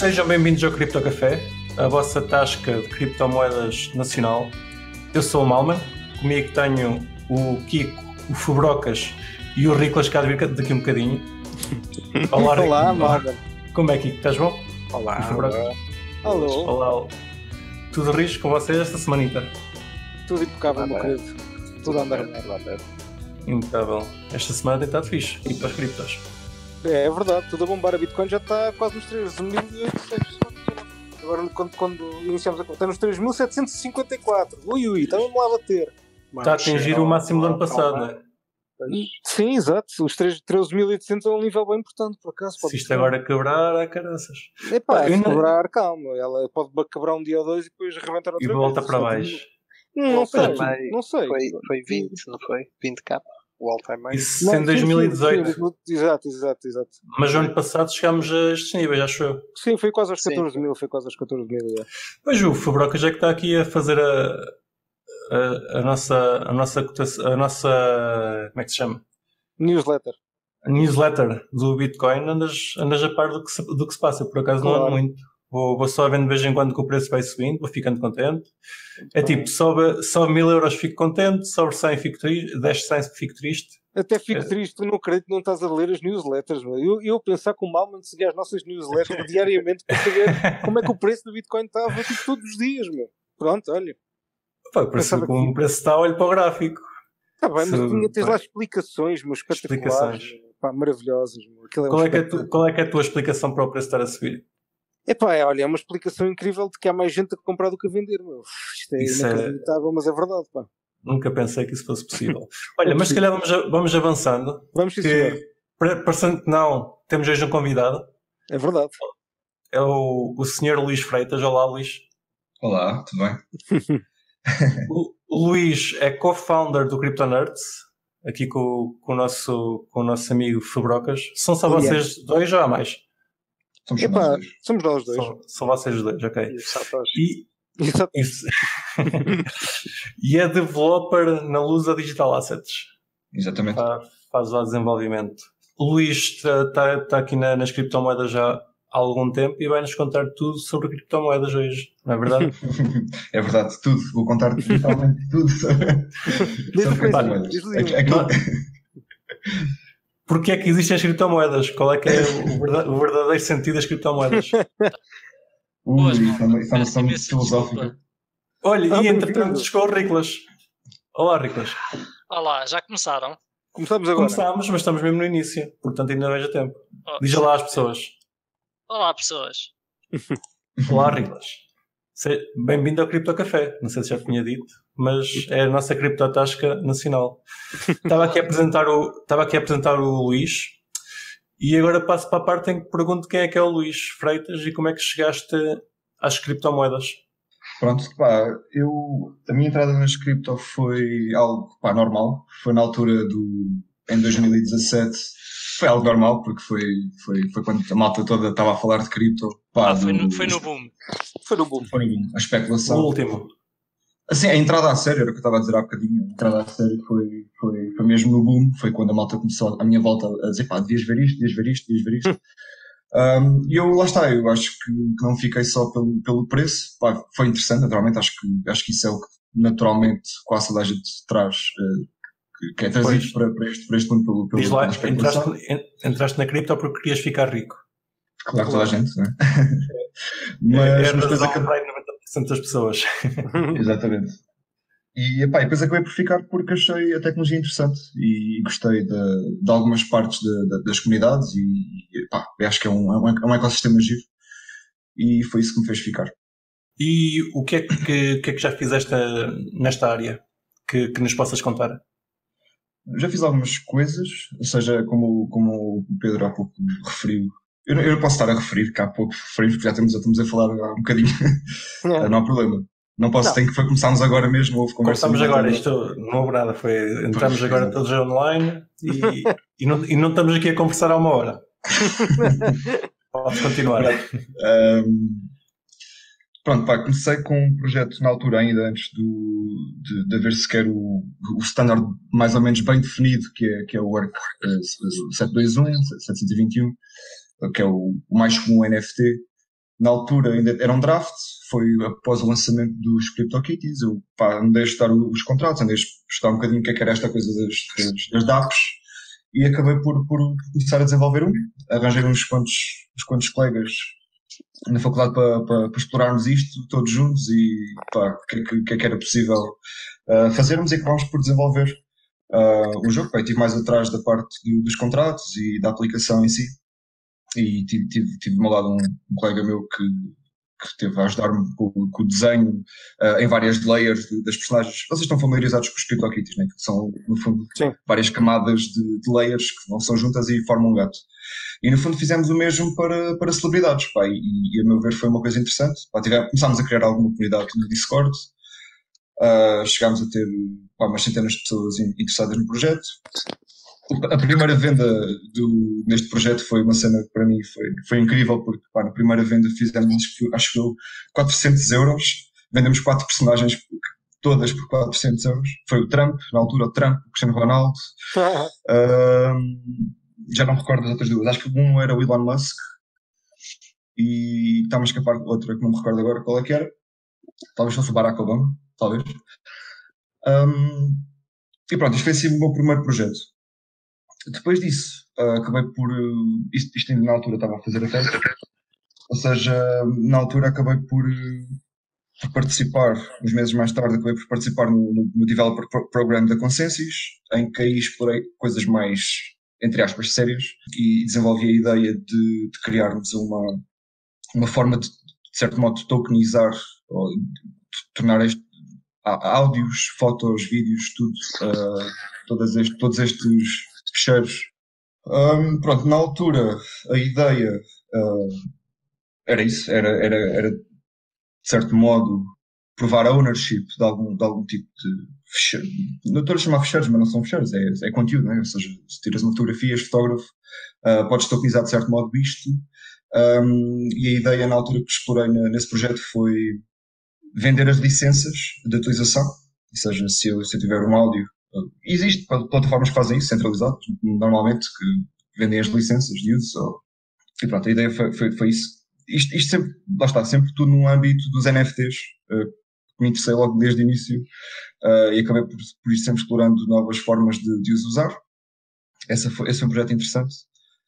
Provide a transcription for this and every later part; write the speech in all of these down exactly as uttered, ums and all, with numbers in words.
Sejam bem-vindos ao Cripto Café, a vossa tasca de criptomoedas nacional. Eu sou o Malman, comigo tenho o Kiko, o Fubrocas e o Riclas que há de vir daqui um bocadinho. Olá, Olá Malman. Como é, Kiko? Estás bom? Olá, olá. Alô. Olá. Tudo rijo com vocês esta semanita? Tudo impecável, meu querido. Tudo a andar bem. Impecável. Esta semana tem estado fixe, e para as criptos. É, é verdade, tudo a bombar. A Bitcoin já está quase nos três mil e oitocentos. Agora, quando, quando iniciamos a conta, está nos três mil setecentos e cinquenta e quatro. Ui, ui, estamos lá a bater. Está a atingir o máximo do ano passado, não é? Sim, exato. Os treze mil e oitocentos é um nível bem importante, por acaso. Se isto agora quebrar, há caraças. Epá, é quebrar, calma. Ela pode quebrar um dia ou dois e depois reventar outra e vez. E volta para baixo. Não, não sei, não sei. Foi, foi vinte, não foi? vinte K, o all-time high. Isso em dois mil e dezoito. Sim, sim, exato, exato, exato. Mas no ano passado chegámos a estes níveis, acho eu. Sim, foi quase aos catorze mil, foi quase aos catorze mil. É. Pois o Fabroca já que está aqui a fazer a, a, a nossa, a nossa, a nossa, como é que se chama? Newsletter. A newsletter do Bitcoin, andas, andas a par do que, se, do que se passa, por acaso claro. Não ando muito. Vou, vou só vendo de vez em quando que o preço vai subindo, vou ficando contente. É então, tipo, sobe, sobe mil euros fico contente, sobre cem fico triste, dez cem fico triste. Até fico é. triste, tu não acredito que não estás a ler as newsletters, meu. Eu, eu pensar que o Malman seguia as nossas newsletters diariamente para saber como é que o preço do Bitcoin estava tipo, todos os dias, meu. Pronto, olha. Pá, preço, como o preço está, olho para o gráfico. Está bem, mas tinha, tens lá explicações, meu, espetaculares, pá, maravilhosas. Meu. É qual, um é que é tu, qual é que é a tua explicação para o preço estar a subir? Epá, é, olha, é uma explicação incrível de que há mais gente a comprar do que a vender, meu. Isto é isso inacreditável, é... mas é verdade, pá. Nunca pensei que isso fosse possível. Olha, é mas se calhar vamos, vamos avançando. Vamos que, parecendo que não, temos hoje um convidado. É verdade. É o, o senhor Luís Freitas. Olá, Luís. Olá, tudo bem? o, o Luís é co-founder do Crypto Nerds, aqui com, com, o, nosso, com o nosso amigo Fubrocas. São só oh, vocês yeah. dois ou há mais? Somos, Epá, nós dois. somos nós dois. São, são vocês dois, ok. E, Isso. E é developer na Lusa Digital Assets. Exatamente. Faz, faz lá desenvolvimento. O Luís está tá, tá aqui na, nas criptomoedas já há algum tempo e vai-nos contar tudo sobre criptomoedas hoje, não é verdade? É verdade, tudo. Vou contar totalmente tudo sobre, sobre criptomoedas. Porquê é que existem as criptomoedas? Qual é que é o verdadeiro sentido das criptomoedas? Ui, isso é uma questão filosófica. Olha, ah, e entretanto chegou o Riclas. Olá, Riclas. Olá, já começaram? Começamos agora. Começámos, mas estamos mesmo no início, portanto ainda vejo tempo. Oh, Diz lá às pessoas. Olá, pessoas. Olá, Riclas. Bem-vindo ao Cripto Café. Não sei se já tinha dito, mas é a nossa criptotasca nacional. Estava aqui a apresentar o, estava aqui a apresentar o Luís. E agora passo para a parte em que pergunto quem é que é o Luís Freitas e como é que chegaste às criptomoedas. Pronto, pá, eu, a minha entrada nas cripto foi algo, pá, normal. Foi na altura do, em dois mil e dezassete, foi algo normal, porque foi, foi, foi quando a malta toda estava a falar de cripto. Pá, ah, foi, do, no, foi no boom. Foi no boom. Foi no boom, a especulação. O último. Assim, a entrada a sério, era o que eu estava a dizer há bocadinho, a entrada a sério foi, foi, foi mesmo no boom, foi quando a malta começou à minha volta a dizer, pá, devias ver isto, devias ver isto, devias ver isto. um, e eu, lá está, eu acho que, que não fiquei só pelo, pelo preço, pá, foi interessante, naturalmente, acho que, acho que isso é o que naturalmente quase toda a gente traz, uh, que, que é trazido para, para, este, para este mundo pelo, pelo Diz lá, entraste, entraste na cripto porque querias ficar rico. Claro, toda a gente, não é? mas, é, é mas depois acabei noventa por cento das pessoas. Exatamente. E, epá, e depois acabei por ficar porque achei a tecnologia interessante e gostei de, de algumas partes de, de, das comunidades e epá, acho que é um, é um ecossistema giro e foi isso que me fez ficar. E o que é que, que, que, é que já fizeste nesta área que, que nos possas contar? Já fiz algumas coisas, ou seja, como, como o Pedro há pouco referiu. Eu não, eu não posso estar a referir, que há pouco referimos, porque já estamos, já estamos a falar há um bocadinho. Não, não há problema. Não posso, não. Tem que foi, começámos agora mesmo, houve conversa. Começámos agora, isto não houve nada, foi, entramos pois, agora todos online e, e, não, e não estamos aqui a conversar há uma hora. Podes continuar. Um, pronto, pá, comecei com um projeto na altura ainda, antes do, de, de haver sequer o, o standard mais ou menos bem definido, que é, que é o W O R C uh, setecentos e vinte e um, setecentos e vinte e um, que é o, o mais comum N F T. na altura ainda era um draft, foi após o lançamento dos CryptoKitties, eu pá, andei a estudar os contratos, andei a estudar um bocadinho o que é que era esta coisa das, das, das dApps, e acabei por, por começar a desenvolver um. Arranjei uns quantos, uns quantos colegas na faculdade para, para, para explorarmos isto todos juntos e pá, o que, que, que é que era possível uh, fazermos, e acabámos por desenvolver uh, o jogo. Pá, estive mais atrás da parte do, dos contratos e da aplicação em si, e tive, tive, tive do meu lado um, um colega meu que que esteve a ajudar-me com, com o desenho uh, em várias layers de, das personagens. Vocês estão familiarizados com os CryptoKitties, né? Que são, no fundo, Sim. várias camadas de, de layers que vão, são juntas e formam um gato. E, no fundo, fizemos o mesmo para, para celebridades, pá, e, e, a meu ver, foi uma coisa interessante. Pá, tive, começámos a criar alguma comunidade no Discord, uh, chegámos a ter pá, umas centenas de pessoas interessadas no projeto. A primeira venda do, neste projeto foi uma cena que para mim foi, foi incrível, porque pá, na primeira venda fizemos, acho que eu, quatrocentos euros, vendemos quatro personagens, todas por quatrocentos euros. Foi o Trump, na altura o Trump, o Cristiano Ronaldo, uh, já não me recordo das outras duas, acho que um era o Elon Musk, e está-me a escapar outra que não me recordo agora qual é que era, talvez fosse o Barack Obama, talvez. Um, e pronto, isto foi assim o meu primeiro projeto. Depois disso, uh, acabei por. Uh, isto, isto ainda na altura estava a fazer a tese, ou seja, na altura acabei por, uh, por participar, uns meses mais tarde, acabei por participar no, no, no Developer Pro- Program da Consensus, em que aí explorei coisas mais, entre aspas, sérias, e desenvolvi a ideia de, de criarmos uma, uma forma de, de certo modo, de tokenizar, ou de, de tornar este, a, áudios, fotos, vídeos, tudo, uh, todas este, todos estes fecheiros. Um, pronto, na altura a ideia uh, era isso, era, era, era de certo modo provar a ownership de algum, de algum tipo de fecheiro. Não estou a chamar fecheiros, mas não são fecheiros, é, é conteúdo, né? Ou seja, se tiras uma fotografia, és fotógrafo, uh, podes tokenizar de certo modo isto. Um, e a ideia na altura que explorei na, nesse projeto foi vender as licenças de utilização, ou seja, se eu, se eu tiver um áudio. Existem plataformas que fazem isso, centralizadas, normalmente, que vendem as licenças de uso. Ou... E pronto, a ideia foi, foi, foi isso. Isto, isto sempre, lá está, sempre tudo no âmbito dos N F Ts, uh, que me interessei logo desde o início, uh, e acabei por, por ir sempre explorando novas formas de, de os usar. Essa foi, esse foi um projeto interessante.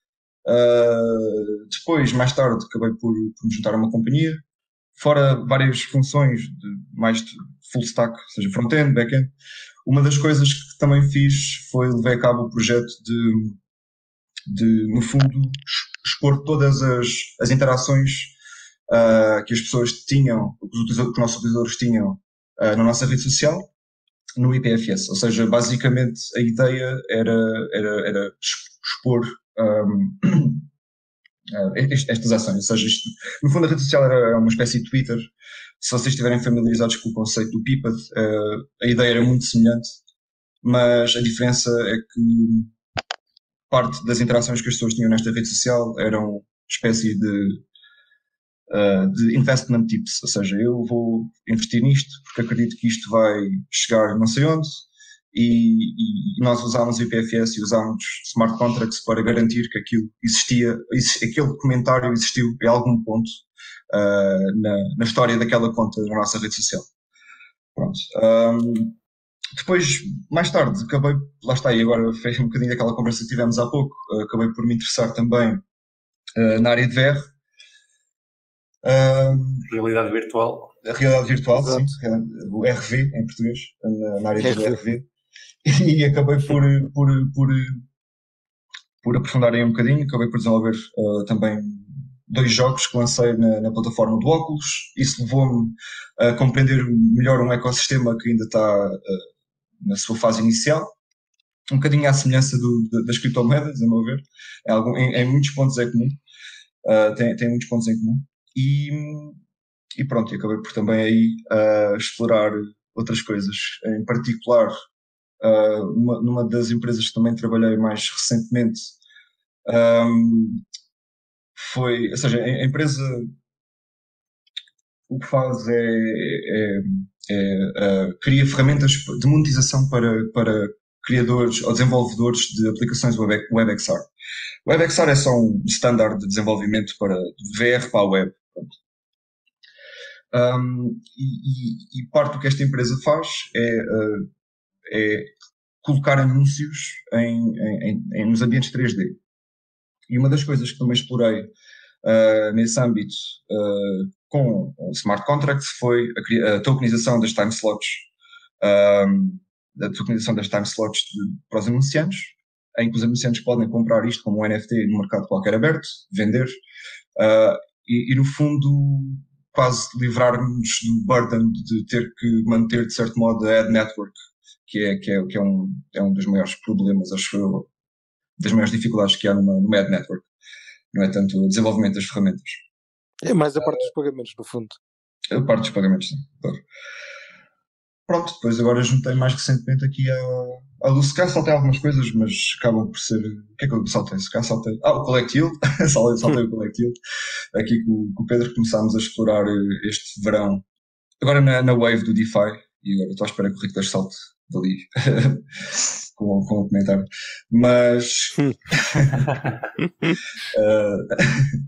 Uh, depois, mais tarde, acabei por, por me juntar a uma companhia, fora várias funções de mais de full stack, ou seja, front-end, back-end. Uma das coisas que também fiz foi levar a cabo o projeto de, de no fundo, expor todas as, as interações uh, que as pessoas tinham, que os, que os nossos utilizadores tinham uh, na nossa rede social, no I P F S. Ou seja, basicamente a ideia era, era, era expor um, estas ações. Ou seja, isto, no fundo a rede social era uma espécie de Twitter. Se vocês estiverem familiarizados com o conceito do Pipad, uh, a ideia era muito semelhante, mas a diferença é que parte das interações que as pessoas tinham nesta rede social eram uma espécie de, uh, de investment tips, ou seja, eu vou investir nisto porque acredito que isto vai chegar não sei onde, e, e nós usámos o I P F S e usámos smart contracts para garantir que aquilo existia, aquele comentário existiu em algum ponto Uh, na, na história daquela conta na nossa rede social. Pronto. Um, depois, mais tarde, acabei, lá está, e agora fez um bocadinho daquela conversa que tivemos há pouco, uh, acabei por me interessar também uh, na área de V R. Um, realidade virtual. A realidade virtual, Exato. sim, o R V em português, na, na área do R V. E acabei por, por, por, por aprofundar aí um bocadinho, acabei por desenvolver uh, também dois jogos que lancei na, na plataforma do Oculus. Isso levou-me a compreender melhor um ecossistema que ainda está uh, na sua fase inicial, um bocadinho à semelhança do, de, das criptomoedas, a meu ver. Em, algum, em, em muitos pontos é comum, uh, tem, tem muitos pontos em comum, e, e pronto, e acabei por também aí uh, explorar outras coisas, em particular uh, numa, numa das empresas que também trabalhei mais recentemente. Um, Foi, ou seja, a empresa o que faz é, é, é uh, cria ferramentas de monetização para, para criadores ou desenvolvedores de aplicações Web, WebXR. O WebXR é só um standard de desenvolvimento para V R para a web. Um, e, e, e parte do que esta empresa faz é, uh, é colocar anúncios em, em, em, nos ambientes três D. E uma das coisas que também explorei uh, nesse âmbito uh, com o smart contracts foi a, a tokenização das time slots, um, a tokenização das time slots de, para os anunciantes, em que os anunciantes podem comprar isto como um N F T no mercado qualquer aberto, vender, uh, e, e no fundo quase livrar-nos do burden de ter que manter de certo modo a ad network, que é, que é, que é, um, é um dos maiores problemas, acho eu, das maiores dificuldades que há numa, numa ad network. Não é tanto o desenvolvimento das ferramentas. É mais a parte dos pagamentos, no fundo. A parte dos pagamentos, sim. Claro. Pronto, depois agora juntei mais recentemente aqui a, a Luz. Se calhar saltei algumas coisas, mas acabam por ser... O que é que eu saltei? Se calhar saltei... Ah, o Collect Yield. saltei o Collect Yield. Aqui com, com o Pedro começámos a explorar este verão. Agora na, na wave do DeFi. E agora estou à espera que o Rico salte dali com, com o comentário. Mas... uh,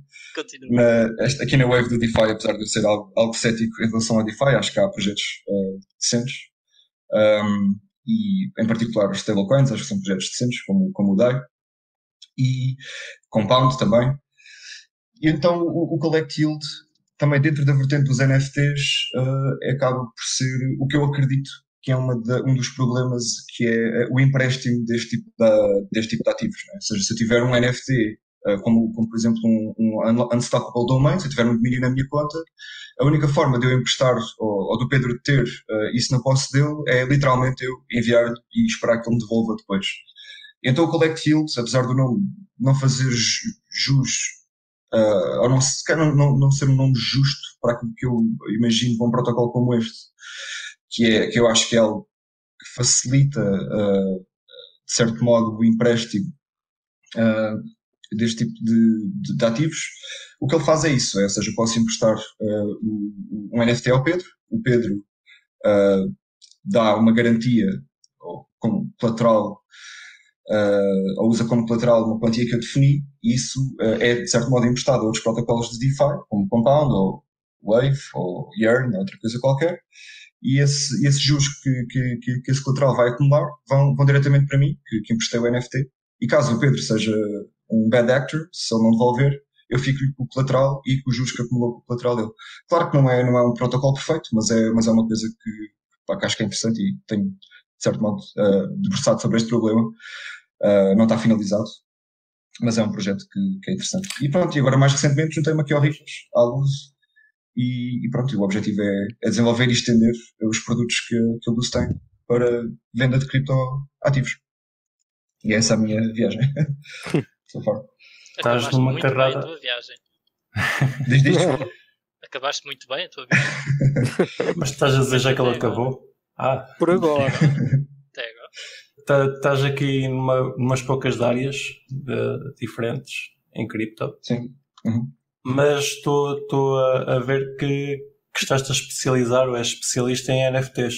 Na, esta, aqui na wave do DeFi, apesar de eu ser algo, algo cético em relação ao DeFi, acho que há projetos uh, decentes, um, e em particular os stablecoins, acho que são projetos decentes, como, como o D A I, e Compound também. E então o, o Collect Yield, também dentro da vertente dos N F Ts, uh, acaba por ser o que eu acredito que é uma de, um dos problemas, que é o empréstimo deste tipo de, deste tipo de ativos. Né? Ou seja, se eu tiver um N F T, Como, como por exemplo um, um unstoppable domain, se eu tiver um domínio na minha conta, a única forma de eu emprestar ou, ou do Pedro de ter uh, isso na posse dele é literalmente eu enviar e esperar que ele me devolva depois. Então o Collect Yield, apesar do nome não fazer jus, uh, ou não, não, não, não ser um nome justo para aquilo que eu imagino para um protocolo como este, que, é, que eu acho que é algo que facilita uh, de certo modo o empréstimo uh, deste tipo de, de, de ativos, o que ele faz é isso, é, ou seja, eu posso emprestar uh, um N F T ao Pedro, o Pedro uh, dá uma garantia ou como colateral, uh, ou usa como colateral uma quantia que eu defini, e isso uh, é de certo modo emprestado a outros protocolos de DeFi, como Compound, ou Wave, ou Yearn, ou outra coisa qualquer, e esse, esse juros que, que, que, que esse colateral vai acumular vão, vão diretamente para mim, que, que emprestei o N F T, e caso o Pedro seja um bad actor, se ele não devolver, eu fico-lhe com o colateral e com os juros que acumulou com o colateral dele. Claro que não é, não é um protocolo perfeito, mas é, mas é uma coisa que, pá, que acho que é interessante e tenho, de certo modo, uh, debruçado sobre este problema. Uh, não está finalizado, mas é um projeto que, que é interessante. E pronto, e agora mais recentemente juntei-me aqui ao Ricos, à Luz, e, e pronto, e o objetivo é, é desenvolver e estender os produtos que, que a Luz tem para venda de criptoativos. E essa é a minha viagem. So far. Estás Acabaste numa muito carrada. bem a tua viagem. Diz disto. Acabaste muito bem a tua viagem. Mas estás a dizer já que ela acabou? Ah, Por agora. Até agora. tá- estás aqui numa, numas poucas áreas uh, diferentes em cripto, Sim. Uhum. mas estou a, a ver que, que estás a especializar ou és especialista em N F Ts.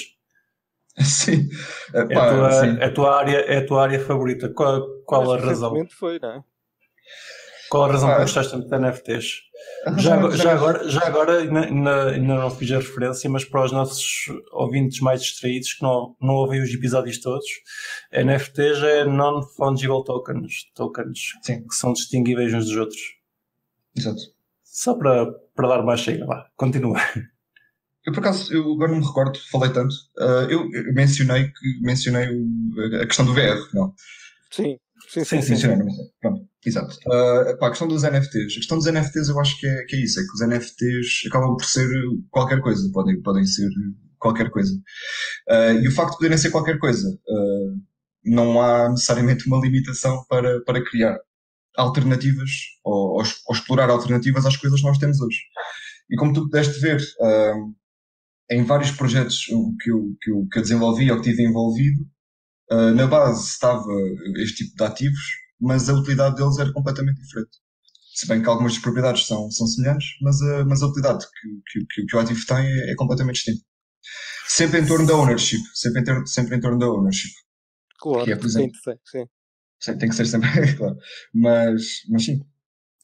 Sim. É, Pá, a tua, sim. é, a tua área, é a tua área favorita. Qual, qual a Mas razão? recentemente foi, não é? Qual a razão Pá, que gostaste tanto de N F Ts? a Já, razão é agora- que já agora, já agora ainda, ainda- ainda não fiz a referência, mas para os nossos ouvintes mais distraídos que não, não ouvem os episódios todos, N F Ts é Non-Fungible Tokens, tokens Sim. que são distinguíveis uns dos outros. Exato. Só para, para dar mais chega lá. Continua. Eu, por acaso, eu agora não me recordo, falei tanto. Uh, eu eu mencionei, que, mencionei o- a questão do V R, não? Sim, sim, sim. Sim, sim. Mencionei, não mencionei. Pronto, exato. Uh, pá, a questão dos N F Ts. A questão dos N F Ts eu acho que é, que é isso, é que os N F Ts acabam por ser qualquer coisa, podem, podem ser qualquer coisa. Uh, e o facto de poderem ser qualquer coisa, uh, não há necessariamente uma limitação para, para criar alternativas ou, ou, ou explorar alternativas às coisas que nós temos hoje. E como tu pudeste ver, uh, em vários projetos que eu, que eu, que eu desenvolvi ou que tive envolvido, uh, na base estava este tipo de ativos, mas a utilidade deles era completamente diferente. Se bem que algumas das propriedades são, são semelhantes, mas a, mas a utilidade que, que, que, que o ativo tem é, é completamente distinta. Sempre em torno da ownership, sempre em, ter, sempre em torno da ownership. Claro, Que é, por sim, exemplo, sim, sim. sim, tem que ser sempre, claro. Mas, mas sim.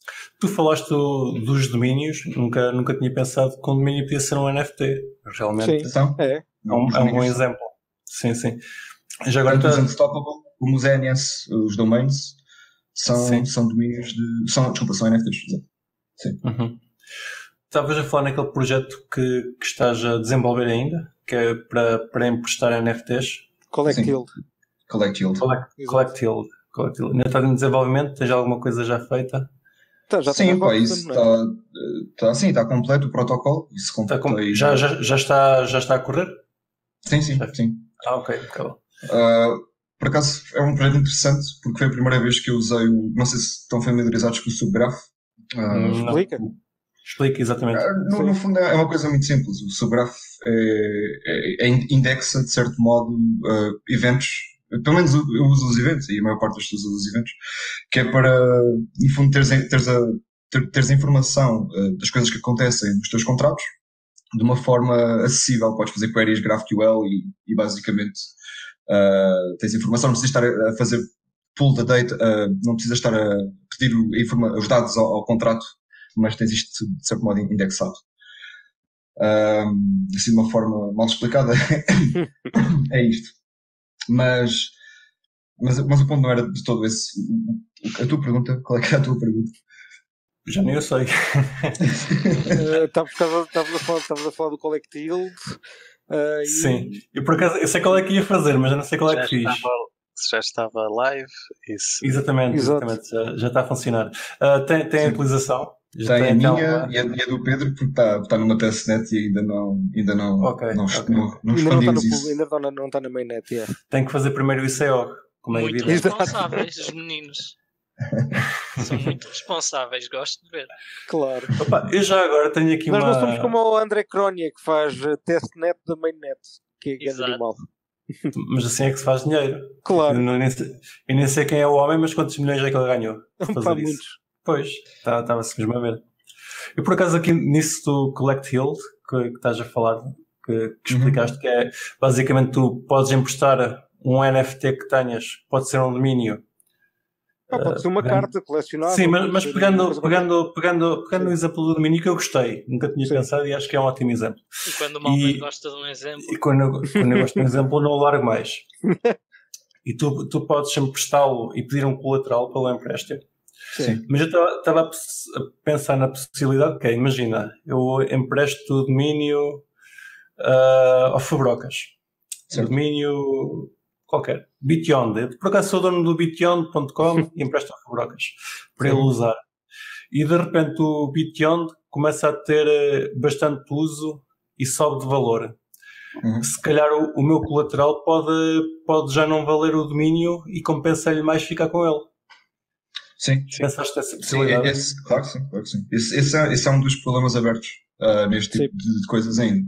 Tu falaste do- dos domínios, nunca, nunca tinha pensado que um domínio podia ser um N F T. Realmente Sim, Atenção. é. é um, Os é um bom domínios são- exemplo. Sim, sim. Já agora Tanto os tá- Unstoppable como os E N S, os domains, são, Sim. são domínios de. São, desculpa, são N F Ts. exato. Sim. Uhum. Estavas a falar naquele projeto que, que estás a desenvolver ainda, que é para, para emprestar N F Ts. Collect Sim. Yield. Collect Yield. Collect, Exato. collect Yield. Collect Yield. Ainda está em desenvolvimento? Tens alguma coisa já feita? Tá, já Sim, está pá, na isso Rockstar, não é? está tá, sim, está completo o protocolo. Isso Está com- completei. já, já, já, está, já está a correr? Sim, sim, sim. Ah, ok. Tá bom. Uh, por acaso é um projeto interessante porque foi a primeira vez que eu usei o. Não sei se estão familiarizados com o subgraph. Uh, Não. Explica. Explica exatamente. Uh, no, no fundo é uma coisa muito simples. O subgraph é, é, é indexa, de certo modo, uh, eventos. Pelo menos eu eu uso os eventos, e a maior parte das pessoas usa os eventos, que é para, no fundo, teres, teres, a, ter- teres a informação uh, das coisas que acontecem nos teus contratos de uma forma acessível. Podes fazer queries GraphQL e, e basicamente uh, tens informação. Não precisas estar a a fazer pull da data, uh, não precisas estar a pedir o- a informa- os dados ao, ao contrato, mas tens isto de certo modo indexado. Um, assim de uma forma mal explicada é isto. Mas, mas, mas o ponto não era de todo esse. O- o- A tua pergunta, qual é que é a tua pergunta? Já nem eu sei. Eh, Estavas estavas a falar- estavas a falar do Collect Yield. eh, e- Sim. Eu por acaso, eu sei qual é que ia fazer, mas eu não sei qual é Já que fiz. estava, já estava live. Isso. Exatamente, Exato. exatamente. Já, já está a funcionar. Ah, tem, tem a Sim. utilização? Já Tem a então minha uma- e a, e a do Pedro, porque está tá numa testnet e ainda não, ainda não, Ok, não, ok. não, não Ainda não está expandimos no, isso. ainda não, não está na mainnet, é. Tem que fazer primeiro o I C O, como é Muito evidente. Exato. responsáveis, os meninos. São muito responsáveis, gosto de ver. Claro. Opa, eu já agora tenho aqui Nós uma... não somos como o André Crónia, que faz eh, testnet da mainnet, que é grande Exato. animal. Mas assim é que se faz dinheiro. Eu, Claro. não, nem sei, eu nem sei quem é o homem, mas quantos milhões é que ele ganhou por Pá, fazer isso? muitos. Pois, estava-se mesmo a ver. Eu por acaso aqui nisso do Collect Yield, que, que estás a falar, que, que Uhum. explicaste, que é basicamente tu podes emprestar um N F T que tenhas, pode ser um domínio. Pá, pode ser uma pegando- carta colecionável. Sim, mas, pode mas ser uma pegando, coisa pegando, pegando, pegando Sim. o exemplo do domínio que eu gostei, nunca tinha Sim. pensado e acho que é um ótimo exemplo. E quando o Malman E- gosta de um exemplo, E quando eu, quando eu gosto de um exemplo, não o largo mais. E tu, tu podes emprestá-lo e pedir um colateral pelo empréstimo. Sim. Mas eu estava a pos- a pensar na possibilidade que é, imagina, eu empresto o domínio ah, ao Fabrocas. O Certo. domínio qualquer. Bityond. Eu, por acaso sou dono do bityond ponto com e empresto ao Fabrocas para ele Sim. usar. E de repente o Bityond começa a ter eh, bastante uso e sobe de valor. Uhum. Se calhar o, o meu colateral pode, pode já não valer o domínio e compensa-lhe mais ficar com ele. Sim, Pensaste nessa sim, possibilidade? esse, claro que sim, claro que sim. Esse, esse, é, esse é um dos problemas abertos ah, neste tipo de, de coisas ainda.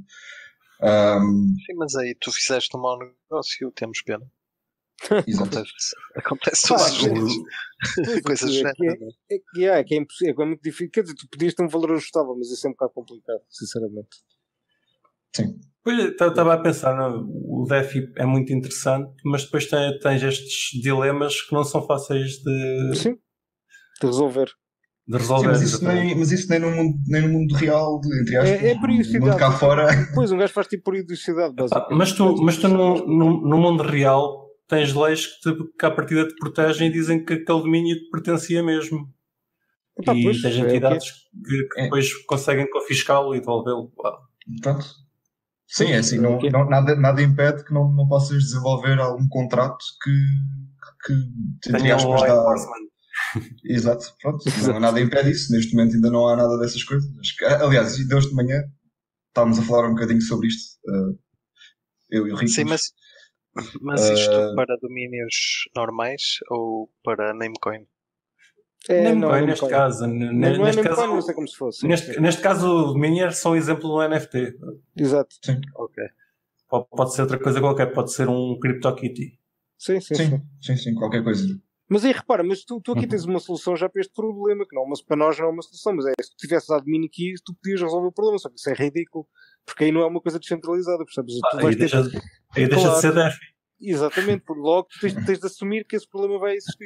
Um, Sim, mas aí tu fizeste um mau negócio, temos pena. exato. Acontece, acontece Pá, todos os sim. dias. Pois, Coisas é, géneras, que é, não é? é, que é, que é impossível, é muito difícil. Quer dizer, tu podias ter um valor ajustável, mas isso é um bocado complicado, sinceramente. Sim. Pois, estava a pensar, não, o D E F I é muito interessante, mas depois tem, tens estes dilemas que não são fáceis de, Sim, de resolver. de Sim, resolver. mas isso, exatamente. nem, mas isso nem, no mundo, nem no mundo real, entre aspas, É, é no periodicidade. mundo cá fora. Pois, um gajo faz tipo periodicidade, Pá, basicamente. mas tu, mas tu no, no, no mundo real tens leis que, te, que à partida te protegem e dizem que aquele domínio te pertencia mesmo. Epá, e pois, tens é o entidades que, que É. depois conseguem confiscá-lo e devolvê-lo. Pá. Pronto. Sim, é assim, É o não, que é. não- nada, nada impede que não, não possas desenvolver algum contrato que, que entre Tenha um aspas, law dá. enforcement. Exato, pronto. Exato. Não, nada impede isso. Neste momento ainda não há nada dessas coisas. Acho que- Aliás, de hoje de manhã estávamos a falar um bocadinho sobre isto. eh, eu e o Rico. Sim, mas, mas isto Ah. para domínios normais ou para Namecoin? É, Nem não, coin, nem neste coin. caso. n- Não, não é neste nem caso, coin, não sei como se fosse. neste, neste caso, o domínio é só um exemplo do N F T. Exato. Ok. Pode, pode ser outra coisa qualquer, pode ser um CryptoKitty. Sim, sim, sim. Sim, sim, sim, qualquer coisa. Mas aí repara, mas tu, tu aqui Uhum. tens uma solução já para este problema, que não, mas para nós não é uma solução, mas é se tu tivesse dado mini keys, tu podias resolver o problema, só que isso é ridículo, porque aí não é uma coisa descentralizada, percebes? Tu Ah, aí vais ter- deixa, aí deixa Claro. de ser D E F I. Exatamente, porque logo tu tens, tens de assumir que esse problema vai existir.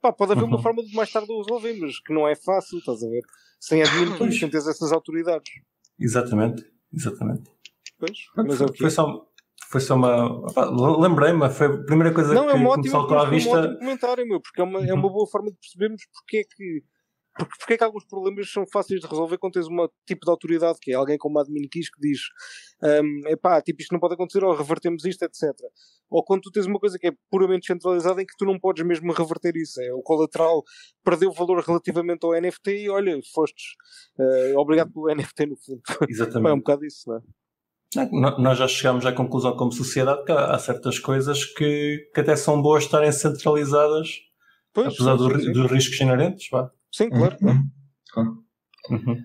Pá, pode haver Uhum. uma forma de mais tarde o resolver, mas que não é fácil, estás a ver? Sem admin, Pois. sem ter essas autoridades. Exatamente, exatamente. Pois, mas é o que Foi é. só, foi só uma. Opa, lembrei-me, foi a primeira coisa Não, é que, uma que me ótima, saltou à foi um vista. ótimo comentário, meu, porque é uma, é uma boa forma de percebermos porque é que porque, porque é que alguns problemas são fáceis de resolver quando tens um tipo de autoridade, que é alguém como a admin keys que diz um, epá, tipo, isto não pode acontecer, ou revertemos isto, etcétera. Ou quando tu tens uma coisa que é puramente centralizada em que tu não podes mesmo reverter isso. É, o colateral perdeu valor relativamente ao N F T e olha, fostes uh, obrigado pelo N F T no fundo. Exatamente. É um bocado isso, não é? Não, nós já chegámos à conclusão como sociedade que há, há certas coisas que, que até são boas estarem centralizadas, Pois, apesar sim, do, sim, sim. dos riscos inerentes. Vá. Sim, claro. Uhum. Uhum. Claro. Uhum.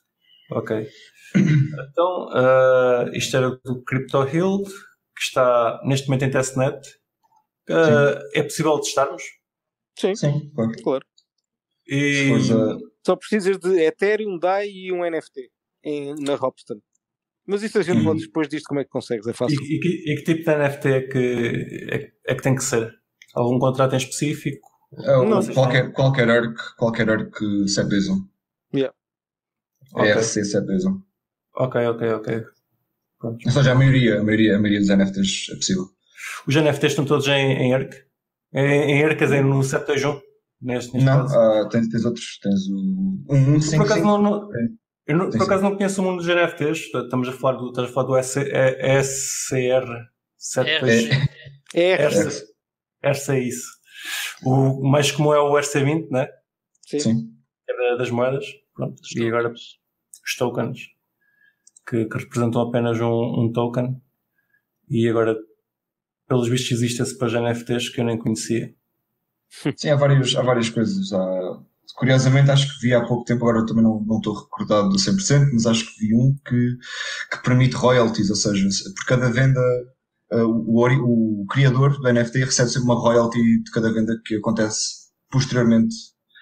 Ok. Então, uh, isto era do Crypto Hill, que está neste momento em testnet. Uh, é possível testarmos? Sim, Sim, claro. claro. E... Se fores a... Só precisas de Ethereum, D A I e um N F T em, na Hopstone. Mas isso a gente E- pode depois disto como é que consegues, é E, fácil. e que, e que tipo de N F T é que, é, é que tem que ser? Algum contrato em específico? É, o- Não. qualquer, qualquer ARC, qualquer ARC sete dois um. Yeah. Ok. É R C sete dois um. Ok, ok, ok. Pronto. Ou seja, a maioria, a maioria, a maioria dos N F Ts é possível. Os N F Ts estão todos em, em E R C? Em, em E R C, quer dizer, no sete dois um? Neste, neste Não, caso? ah, tens, tens outros. Tens o um um Eu, cinco por acaso, cinco. não, não, eu não, Sim, por sim. acaso não conheço o mundo dos N F Ts. Estamos a falar do, estás a falar do S C R sete dois um. É R C. R C. R C é isso. O mais comum é o R C vinte, né? Sim. Sim. É da- das moedas. Pronto. E agora os tokens, que, que representam apenas um, um token. E agora, pelos vistos, existe esse para os N F Ts que eu nem conhecia. Sim, há, vários, há várias coisas. Há, curiosamente, acho que vi há pouco tempo, agora também não, não estou recordado do cem por cento, mas acho que vi um que, que permite royalties, ou seja, por cada venda, uh, o, ori- o criador do N F T recebe sempre uma royalty de cada venda que acontece posteriormente.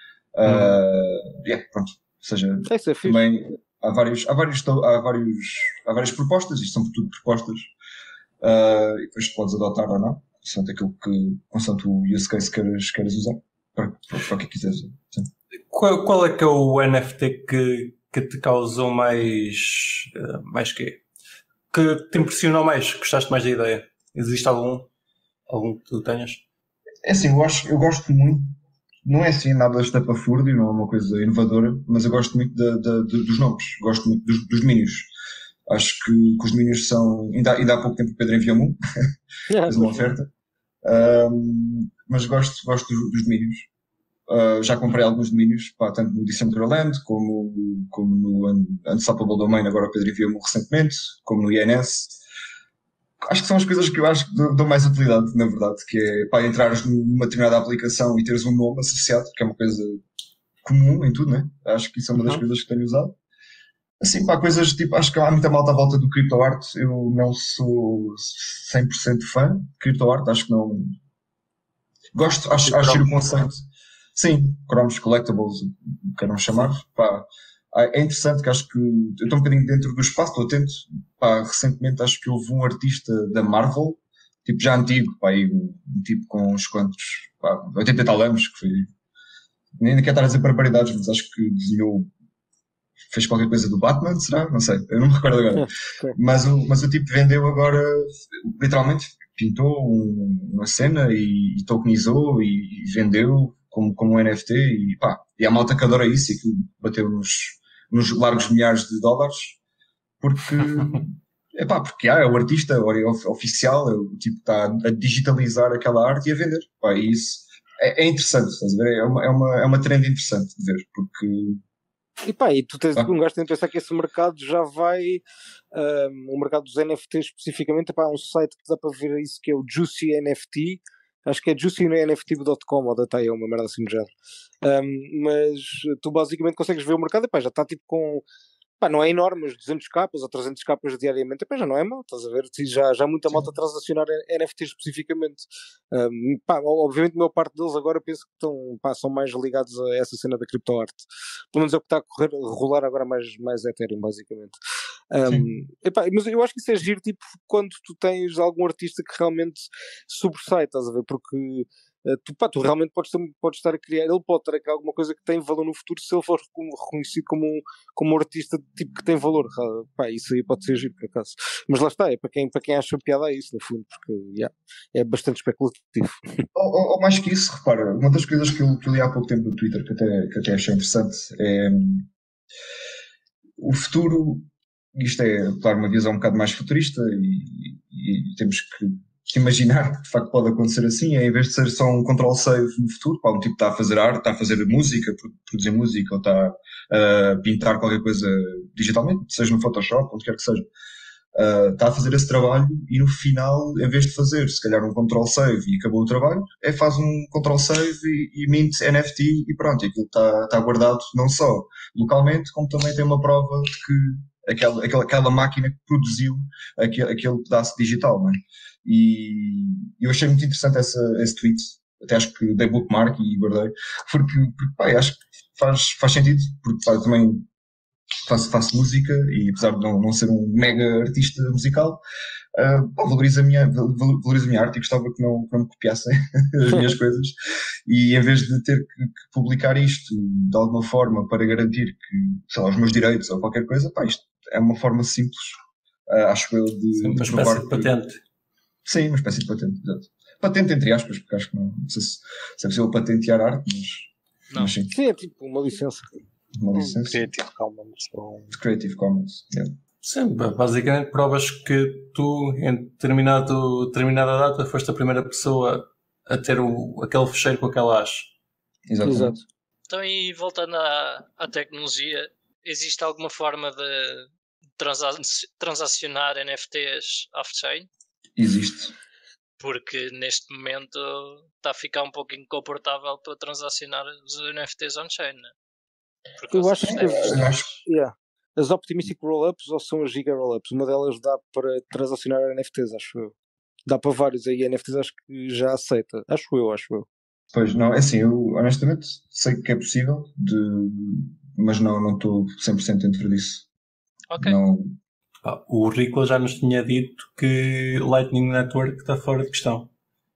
Uh, yeah, pronto. Ou seja, Isso é fixe. também há, vários, há, vários, to- há, vários, há várias propostas, isto são tudo propostas, uh, e depois podes adotar ou não, consoante aquilo que, consoante o use case que queres, queres usar, para, para, para o que quiseres. Sim. Qual, qual é que é o N F T que, que te causou mais... eh, mais quê? Que te impressionou mais? Gostaste mais da ideia? Existe algum? Algum que tu tenhas? É assim, eu, acho, eu gosto muito, não é assim nada estapafúrdio, não é uma coisa inovadora, mas eu gosto muito da, da, de- dos nomes, gosto muito dos, dos domínios. Acho que, que os domínios são, ainda, ainda há pouco tempo o Pedro enviou-me um, fez uma oferta, um, mas gosto, gosto dos, dos domínios. Uh, já comprei alguns domínios, pá, tanto no Decentraland como, como no Un- Unstoppable Domain, agora o Pedro enviou-me um recentemente, como no I N S. Acho que são as coisas que eu acho que dão dão mais utilidade, na verdade, que é, pá, entrares numa determinada aplicação e teres um nome associado, que é uma coisa comum em tudo, né? Acho que isso é uma das Uhum. coisas que tenho usado. Assim, pá, coisas tipo, acho que há muita malta à volta do CryptoArt. Eu não sou cem por cento fã de CryptoArt, acho que não. Gosto, acho, acho giro o conceito. Sim, cromos, collectibles, o que queiram chamar. Pá, é interessante que acho que. Eu estou um bocadinho dentro do espaço, estou atento. Pá, recentemente acho que houve um artista da Marvel, tipo já antigo, pá, aí, um, um tipo com uns quantos, pá, oitenta e tal anos, que foi. Nem quero estar a dizer barbaridades, mas acho que desenhou. Fez qualquer coisa do Batman, será? Não sei, eu não me recordo agora. Ok. Mas o, mas o tipo vendeu agora, literalmente, pintou um- uma cena e, e tokenizou e, e vendeu como, como um N F T e pá, e há malta que adora isso e aquilo bateu nos, nos largos milhares de dólares porque, epá, porque há, é o artista ori- of- oficial, é o tipo que está a digitalizar aquela arte e a vender. Pá, e isso é, é interessante, estás a ver? É uma, é uma, é uma trend interessante de ver, porque E pá, e tu tens Ah. um gajo tem de pensar que esse mercado já vai, um, o mercado dos N F Ts especificamente, epá, há um site que dá para ver isso que é o Juicy N F T, acho que é juicy N F T ponto com ou data é uma merda assim do género. Um, mas tu basicamente consegues ver o mercado, epá, já está tipo com, pá, não é enorme, mas duzentas capas ou trezentas capas diariamente, epá, já não é mal, estás a ver? Já, já há muita malta a transacionar N F Ts especificamente. Um, pá, obviamente a maior parte deles agora penso que estão, pá, são mais ligados a essa cena da criptoarte. Pelo menos é o que está a, correr, a rolar agora mais, mais Ethereum, basicamente. Um, epá, mas eu acho que isso é giro, tipo, quando tu tens algum artista que realmente sobressai, estás a ver? Porque uh, tu, pá, tu realmente podes, ter, podes estar a criar, ele pode estar a criar alguma coisa que tem valor no futuro se ele for reconhecido como um, como um artista tipo que tem valor. Uh, pá, isso aí pode ser giro, por acaso. Mas lá está, é para quem, para quem acha piada é isso, no fundo, porque yeah, é bastante especulativo. Ou, ou, ou mais que isso, repara, uma das coisas que eu, que eu li há pouco tempo no Twitter, que até, que até achei interessante, é o futuro. Isto é, claro, uma visão um bocado mais futurista e, e temos que, que imaginar que de facto pode acontecer assim, é em vez de ser só um control save no futuro, pá, um tipo está a fazer arte, está a fazer música, produzir música, ou está a pintar qualquer coisa digitalmente, seja no Photoshop, onde quer que seja, uh, está a fazer esse trabalho e no final, em vez de fazer se calhar um control save e acabou o trabalho, é faz um control save e, e mint N F T e pronto, e aquilo está, está guardado não só localmente, como também tem uma prova de que Aquela, aquela, aquela máquina que produziu aquele, aquele pedaço digital, não é? E eu achei muito interessante essa, esse tweet, até acho que dei bookmark e guardei, porque, porque pá, acho que faz, faz sentido, porque pá, eu também faço, faço música e apesar de não, não ser um mega artista musical, uh, pá, valorizo, a minha, valorizo a minha arte e gostava que não, que não me copiassem as minhas coisas. E em vez de ter que, que publicar isto de alguma forma para garantir que, sei lá, os meus direitos ou qualquer coisa, pá, isto é uma forma simples, uh, acho eu, de, Sim, de uma provar espécie de patente. Que... Sim, uma espécie de patente, exato. Patente entre aspas, porque acho que não, não sei se, se é possível patentear arte, mas, não. mas sim. Sim, é tipo uma licença. Uma licença. Creative Commons. Ou... Creative Commons, yeah. Sim, basicamente provas que tu, em determinado, determinada data, foste a primeira pessoa a ter o, aquele fecheiro com aquela hash. Exatamente. Exato. Então, e voltando à, à tecnologia, existe alguma forma de transa transacionar N F Ts off-chain? Existe. Porque neste momento está a ficar um pouco inconfortável para transacionar os N F Ts on-chain, né? Eu acho que Eu acho yeah. As Optimistic Rollups ou são as Giga Rollups? Uma delas dá para transacionar N F Ts, acho eu. Dá para vários aí N F Ts, acho que já aceita. Acho eu, acho eu. Pois, não, é assim, eu honestamente sei que é possível, de, mas não não estou cem por cento dentro disso. Ok. Não, Ah, o Ricola já nos tinha dito que Lightning Network está fora de questão.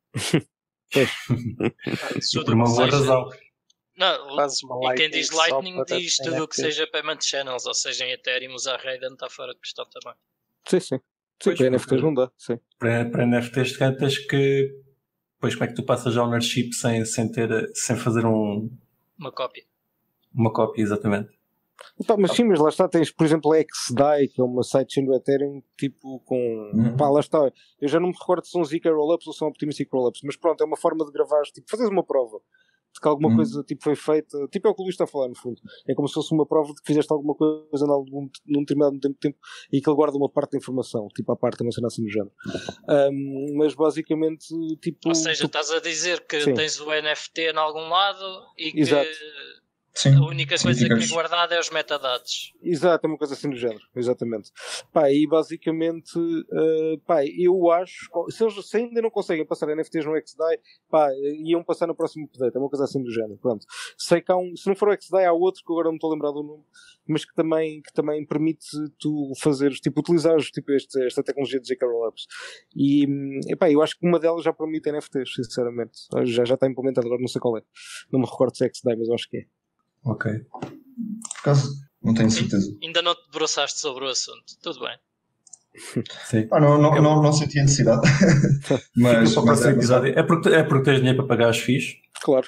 Tudo Por uma que boa seja- razão. Não, Faz uma e quem diz Lightning só Lightning para diz tudo o que N F Ts. seja payment channels, ou seja, em Ethereum usar Raiden está fora de questão também. Sim, sim. Sim, Pois, para N F Ts porque- não dá, sim. Para, para N F Ts tens que... Pois como é que tu passas a ownership sem, sem, ter, sem fazer um, Uma cópia. uma cópia, exatamente? Pá, mas sim, mas lá está, tens por exemplo a X D A I, que é uma sidechain do Ethereum, tipo com... Uhum. Pá, lá está, eu já não me recordo se são Zika Rollups ou são Optimistic Rollups, mas pronto, é uma forma de gravar, tipo, fazeres uma prova de que alguma Uhum. coisa tipo, foi feita, tipo é o que o Luís está a falar no fundo, é como se fosse uma prova de que fizeste alguma coisa em algum, num determinado tempo, tempo e que ele guarda uma parte da informação, tipo à parte, não sei nada assim do género. Um, mas basicamente, tipo... Ou seja, tu- estás a dizer que Sim. tens o N F T em algum lado e que Exato. sim, a única sim, coisa que ficas- é guardada é os metadados. Exato, é uma coisa assim do género, exatamente. Pá, e basicamente, uh, pá, eu acho, se eles se ainda não conseguem passar N F Ts no X D A I, pá, iam passar no próximo update, é uma coisa assim do género, pronto. Sei que há um, se não for o X D A I, há outro que agora não me estou a lembrar do nome, mas que também, que também permite tu fazeres, tipo, utilizares tipo, este, esta tecnologia de Zika Rollups. E, e pá, eu acho que uma delas já permite N F Ts, sinceramente. Já, já está implementada, agora não sei qual é. Não me recordo se é X D A I, mas eu acho que é. Ok. Por acaso, não tenho certeza. Ainda não te debruçaste sobre o assunto. Tudo bem. Sim. Ah, não, não, não, não senti a necessidade. mas, Para o mas próximo é, episódio. É porque, é porque tens dinheiro para pagar as FIIs. Claro.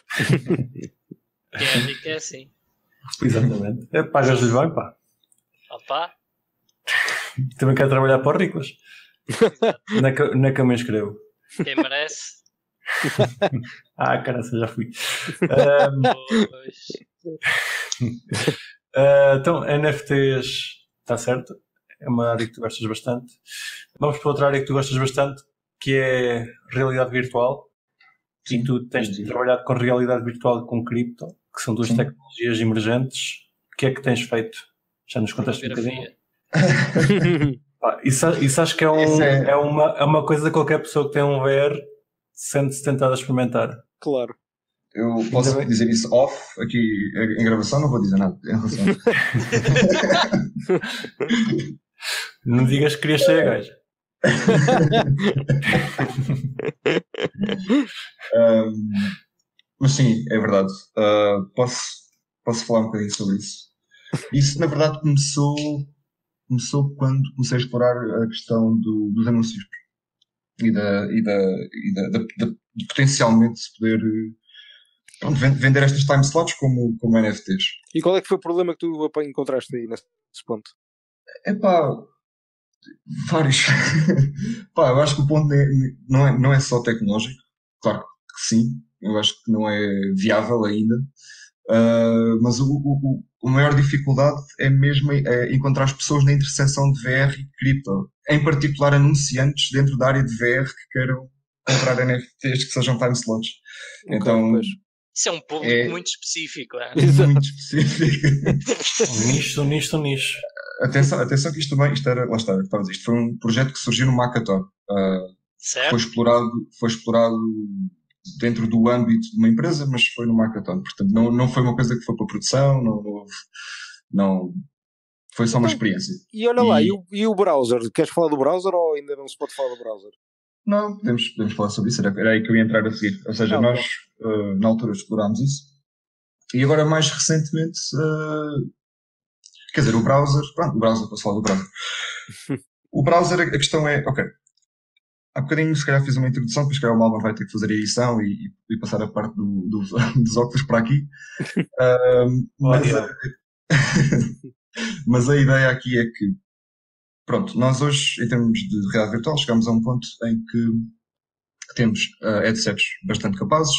Quem é rico é assim. Exatamente. É, pagas-lhe bem, pá. Opá. Também quero trabalhar para os ricos. Não é que, não é que eu me inscrevo. Quem merece. Ah, caraca, já fui. Ahm, Pois. ah, então, N F Ts, está certo? É uma área que tu gostas bastante. Vamos para outra área que tu gostas bastante, que é realidade virtual. E tu tens sim. trabalhado com realidade virtual e com cripto, que são duas Sim. tecnologias emergentes. O que é que tens feito? Já nos contaste um bocadinho? Fotografia. Pá, isso, isso acho que é, um, Isso é- é... uma, é uma coisa que qualquer pessoa que tem um V R sente-se tentada a experimentar. Claro. Eu posso Ainda bem. dizer isso off, aqui em gravação, não vou dizer nada em relação. Não digas que querias ser a gaja. um, mas sim, é verdade. Uh, posso, posso falar um bocadinho sobre isso. Isso, na verdade, começou, começou quando comecei a explorar a questão do, dos anúncios e, da, e, da, e da, da, da, de potencialmente se poder pronto, vender estas time slots como, como N F Ts. E qual é que foi o problema que tu opa, encontraste aí nesse ponto? É pá, vários. Pá, eu acho que o ponto não é, não é só tecnológico, claro que sim, eu acho que não é viável ainda, uh, mas o, o, a maior dificuldade é mesmo é encontrar as pessoas na interseção de V R e cripto, em particular anunciantes dentro da área de V R que queiram comprar N F Ts que sejam time slots. Okay, então, pois. Isso é um público é muito específico. É? Muito específico. Um nicho, um nicho, um nicho. Atenção, atenção que isto também, isto era, lá está, isto foi um projeto que surgiu no Hackathon. Uh, certo. Foi explorado, foi explorado dentro do âmbito de uma empresa, mas foi no Hackathon. Portanto, não, não foi uma coisa que foi para produção, não, não, não foi só uma então, experiência. E olha e, lá, e o, e o browser? Queres falar do browser ou ainda não se pode falar do browser? Não, podemos, podemos falar sobre isso, era, era aí que eu ia entrar a seguir. Ou seja, não, nós uh, na altura explorámos isso e agora mais recentemente, uh, quer dizer, o browser, pronto, o browser, posso falar do browser. O browser, a questão é, ok, há bocadinho se calhar fiz uma introdução, depois se calhar o Malman vai ter que fazer a edição e, e passar a parte do, do, dos óculos para aqui. Uh, mas, a, mas a ideia aqui é que, pronto, nós hoje, em termos de realidade virtual, chegamos a um ponto em que temos uh, headsets bastante capazes.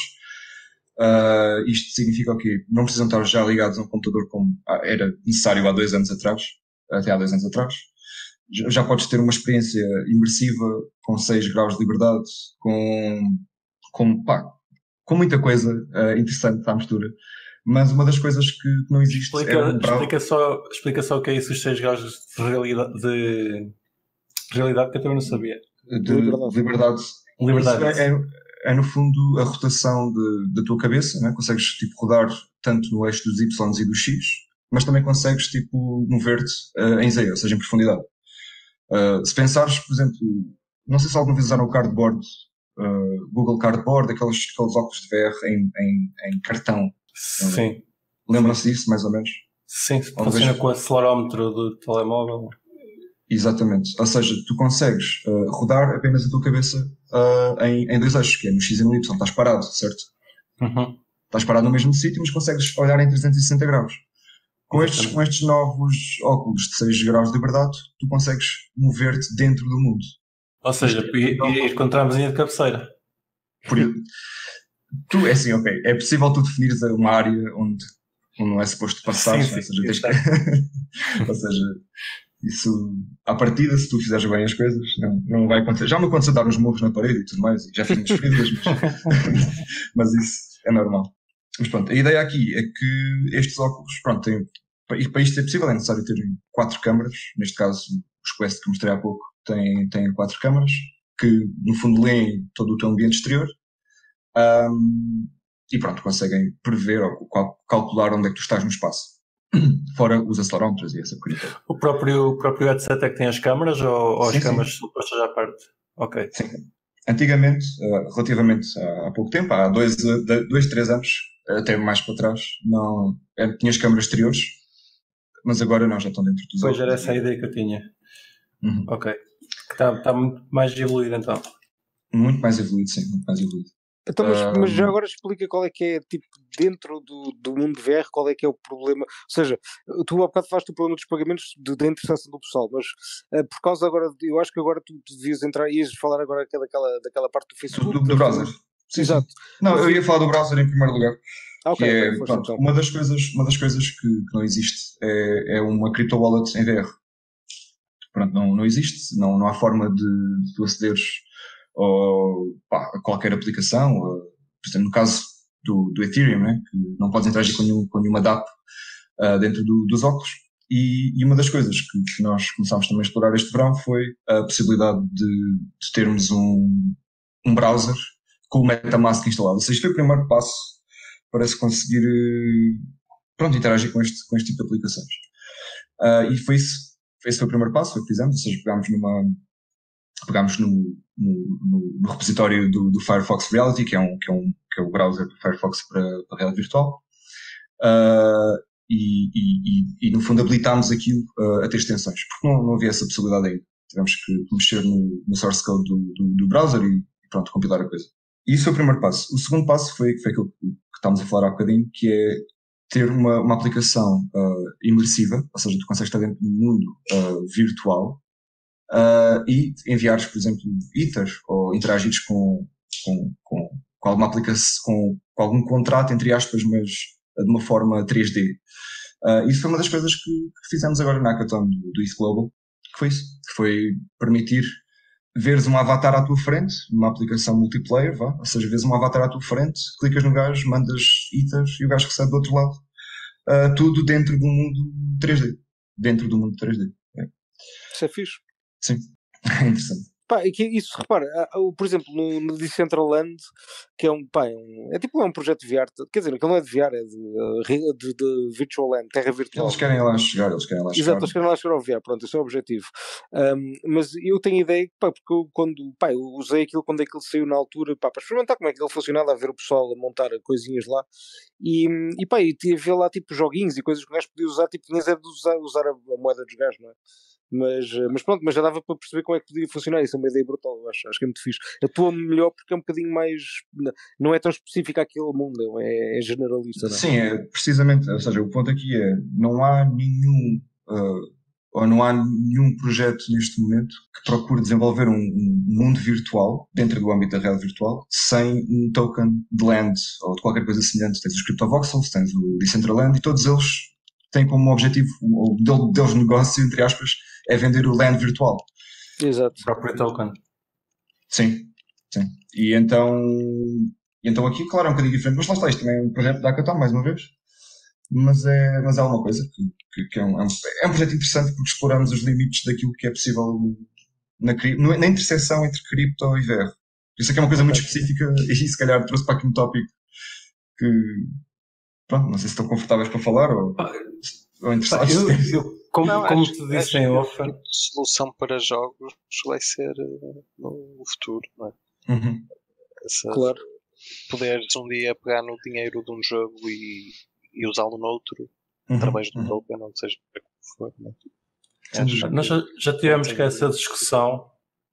Uh, isto significa o quê? Não precisam estar já ligados a um computador como era necessário há dois anos atrás, até há dois anos atrás. Já podes ter uma experiência imersiva com seis graus de liberdade, com, com, pá, com muita coisa uh, interessante à mistura. Mas uma das coisas que não existe explica, é um explica, só, explica só o que é isso, os seis graus de realidade, de realidade que eu também não sabia. De, de liberdade. liberdade. liberdade. É, é, é no fundo a rotação de, da tua cabeça, né? Consegues tipo, rodar tanto no eixo dos Y e dos X, mas também consegues tipo, mover-te uh, em Z, ou seja, em profundidade. Uh, se pensares, por exemplo, não sei se alguma vez usaram o Cardboard, uh, Google Cardboard, aqueles, aqueles óculos de V R em, em, em cartão. Sim. Lembram-se disso, mais ou menos? Sim, funciona vez... com o acelerómetro do telemóvel. Exatamente. Ou seja, tu consegues uh, rodar apenas a tua cabeça uh, em, em dois eixos, que é no X e no Y. Estás parado, certo? Uhum. Estás parado no mesmo sítio, mas consegues olhar em trezentos e sessenta graus. Com estes, com estes novos óculos de seis graus de liberdade, tu consegues mover-te dentro do mundo. Ou seja, ir, ir contra a mesinha de cabeceira. Por isso, tu, é assim, ok, é possível tu definires uma área onde, onde não é suposto passar, sim, ou, sim, seja, tens que... ou seja, isso, à partida, se tu fizeres bem as coisas, não, não vai acontecer. Já me aconteceu dar uns murros na parede e tudo mais, e já fiz muitas feridas, mas, mas isso é normal. Mas pronto, a ideia aqui é que estes óculos, pronto, têm, e para isto ser possível é necessário ter quatro câmaras, neste caso os Quest que mostrei há pouco têm, têm quatro câmaras, que no fundo leem todo o teu ambiente exterior, um, e pronto, conseguem prever ou calcular onde é que tu estás no espaço. Fora os acelerómetros e essa coisa. O próprio, o próprio headset é que tem as câmaras ou, ou sim, as câmaras são postas à parte? Ok. Sim. Antigamente, uh, relativamente há, há pouco tempo, há dois, dois, três anos, até mais para trás, não, é, tinha as câmaras exteriores, mas agora não, já estão dentro dos Pois era essa a ideia que eu tinha. Uhum. Ok. Que está, está muito mais evoluído então. Muito mais evoluído, sim, muito mais evoluído. Então, mas, um... mas já agora explica qual é que é, tipo, dentro do, do mundo V R, qual é que é o problema. Ou seja, tu há bocado falaste do problema dos pagamentos de, da interseção do pessoal, mas uh, por causa agora, eu acho que agora tu devias entrar, ias falar agora daquela, daquela parte do Facebook. Do, do browser. Sim, exato. Sim. Não, mas, eu ia falar do browser em primeiro lugar. Ah, okay, que é, okay, pronto, então. uma das coisas, uma das coisas que, que não existe é, é uma crypto wallet em V R. Pronto, não, não existe, não, não há forma de, de tu acederes ou, pá, a qualquer aplicação, ou, por exemplo, no caso do, do Ethereum, né, que não podes interagir com, nenhum, com nenhuma D A P uh, dentro do, dos óculos. E, e uma das coisas que, que nós começámos também a explorar este verão foi a possibilidade de, de termos um, um browser com o MetaMask instalado. Ou seja, isto foi o primeiro passo para se conseguir pronto, interagir com este, com este tipo de aplicações. Uh, e foi isso, esse foi o primeiro passo, foi o que fizemos, ou seja, pegámos numa, pegámos no, no, no repositório do, do Firefox Reality, que é, um, que, é um, que é o browser do Firefox para, para a realidade virtual, uh, e, e, e no fundo habilitámos aquilo uh, a ter extensões, porque não, não havia essa possibilidade ainda. Tivemos que mexer no, no source code do, do, do browser e, e pronto, compilar a coisa. E isso foi o primeiro passo. O segundo passo foi, foi aquilo que estávamos a falar há bocadinho, que é ter uma, uma aplicação uh, imersiva, ou seja, tu consegues estar dentro do mundo uh, virtual uh, e enviares, por exemplo, itens ou interagires com, com, com, com alguma aplicação, com, com algum contrato, entre aspas, mas de uma forma três D. Uh, isso foi uma das coisas que, que fizemos agora na Hackathon do, do East Global, que foi isso, que foi permitir veres um avatar à tua frente, numa aplicação multiplayer, vá, ou seja, vês um avatar à tua frente, clicas no gajo, mandas itens e o gajo recebe do outro lado. Uh, tudo dentro do mundo três D. Dentro do mundo três D. É. Isso é fixe. Sim, é interessante. Pá, é que isso, repara, por exemplo, no, no Decentraland, que é um, pá, é, um, é tipo é um projeto de V R, quer dizer, que não é de V R, é de, de, de Virtual Land, terra virtual. Eles querem lá chegar, eles querem lá chegar. Exato, eles querem lá chegar ao V R, pronto, esse é o objetivo. Um, mas eu tenho ideia, pá, porque eu, quando, pá, eu usei aquilo quando aquilo saiu na altura, pá, para experimentar como é que ele funcionava, a ver o pessoal a montar coisinhas lá, e, e pá, e tinha a ver lá tipo joguinhos e coisas que o gajo podia usar, tipo, tinhas é de usar, usar a, a moeda dos gajos, não é? Mas, mas pronto, mas já dava para perceber como é que podia funcionar. Isso é uma ideia brutal, eu acho, acho que é muito fixe. Atua melhor porque é um bocadinho mais, não é tão específico àquele mundo, é, é generalista, não é? Sim, é precisamente, ou seja, o ponto aqui é, não há nenhum uh, ou não há nenhum projeto neste momento que procure desenvolver um, um mundo virtual dentro do âmbito da realidade virtual sem um token de land ou de qualquer coisa semelhante. Tens os CryptoVoxels, tens o Decentraland e todos eles têm como objetivo, o modelo deles de negócio, entre aspas, é vender o land virtual. Exato. O próprio token. Sim, sim. E então, e então aqui, claro, é um bocadinho diferente, mas lá está, isto também é um projeto da Hackathon, mais uma vez. Mas é, mas é uma coisa que, que, que é, um, é, um, é um projeto interessante porque exploramos os limites daquilo que é possível na, na interseção entre cripto e V R. Isso aqui é uma coisa muito específica e se calhar trouxe para aqui um tópico que, pronto, não sei se estão confortáveis para falar ou, ou interessados. Eu, eu, como Não, como acho, te disse acho em que off. a solução para jogos vai ser uh, no futuro, não é? Uhum. Essa, Claro. Poderes um dia pegar no dinheiro de um jogo e, e usá-lo noutro, Uhum. através do Uhum. token, ou seja, o que for. Não é? Sem Acho dúvida. Nós já, já tivemos cá essa discussão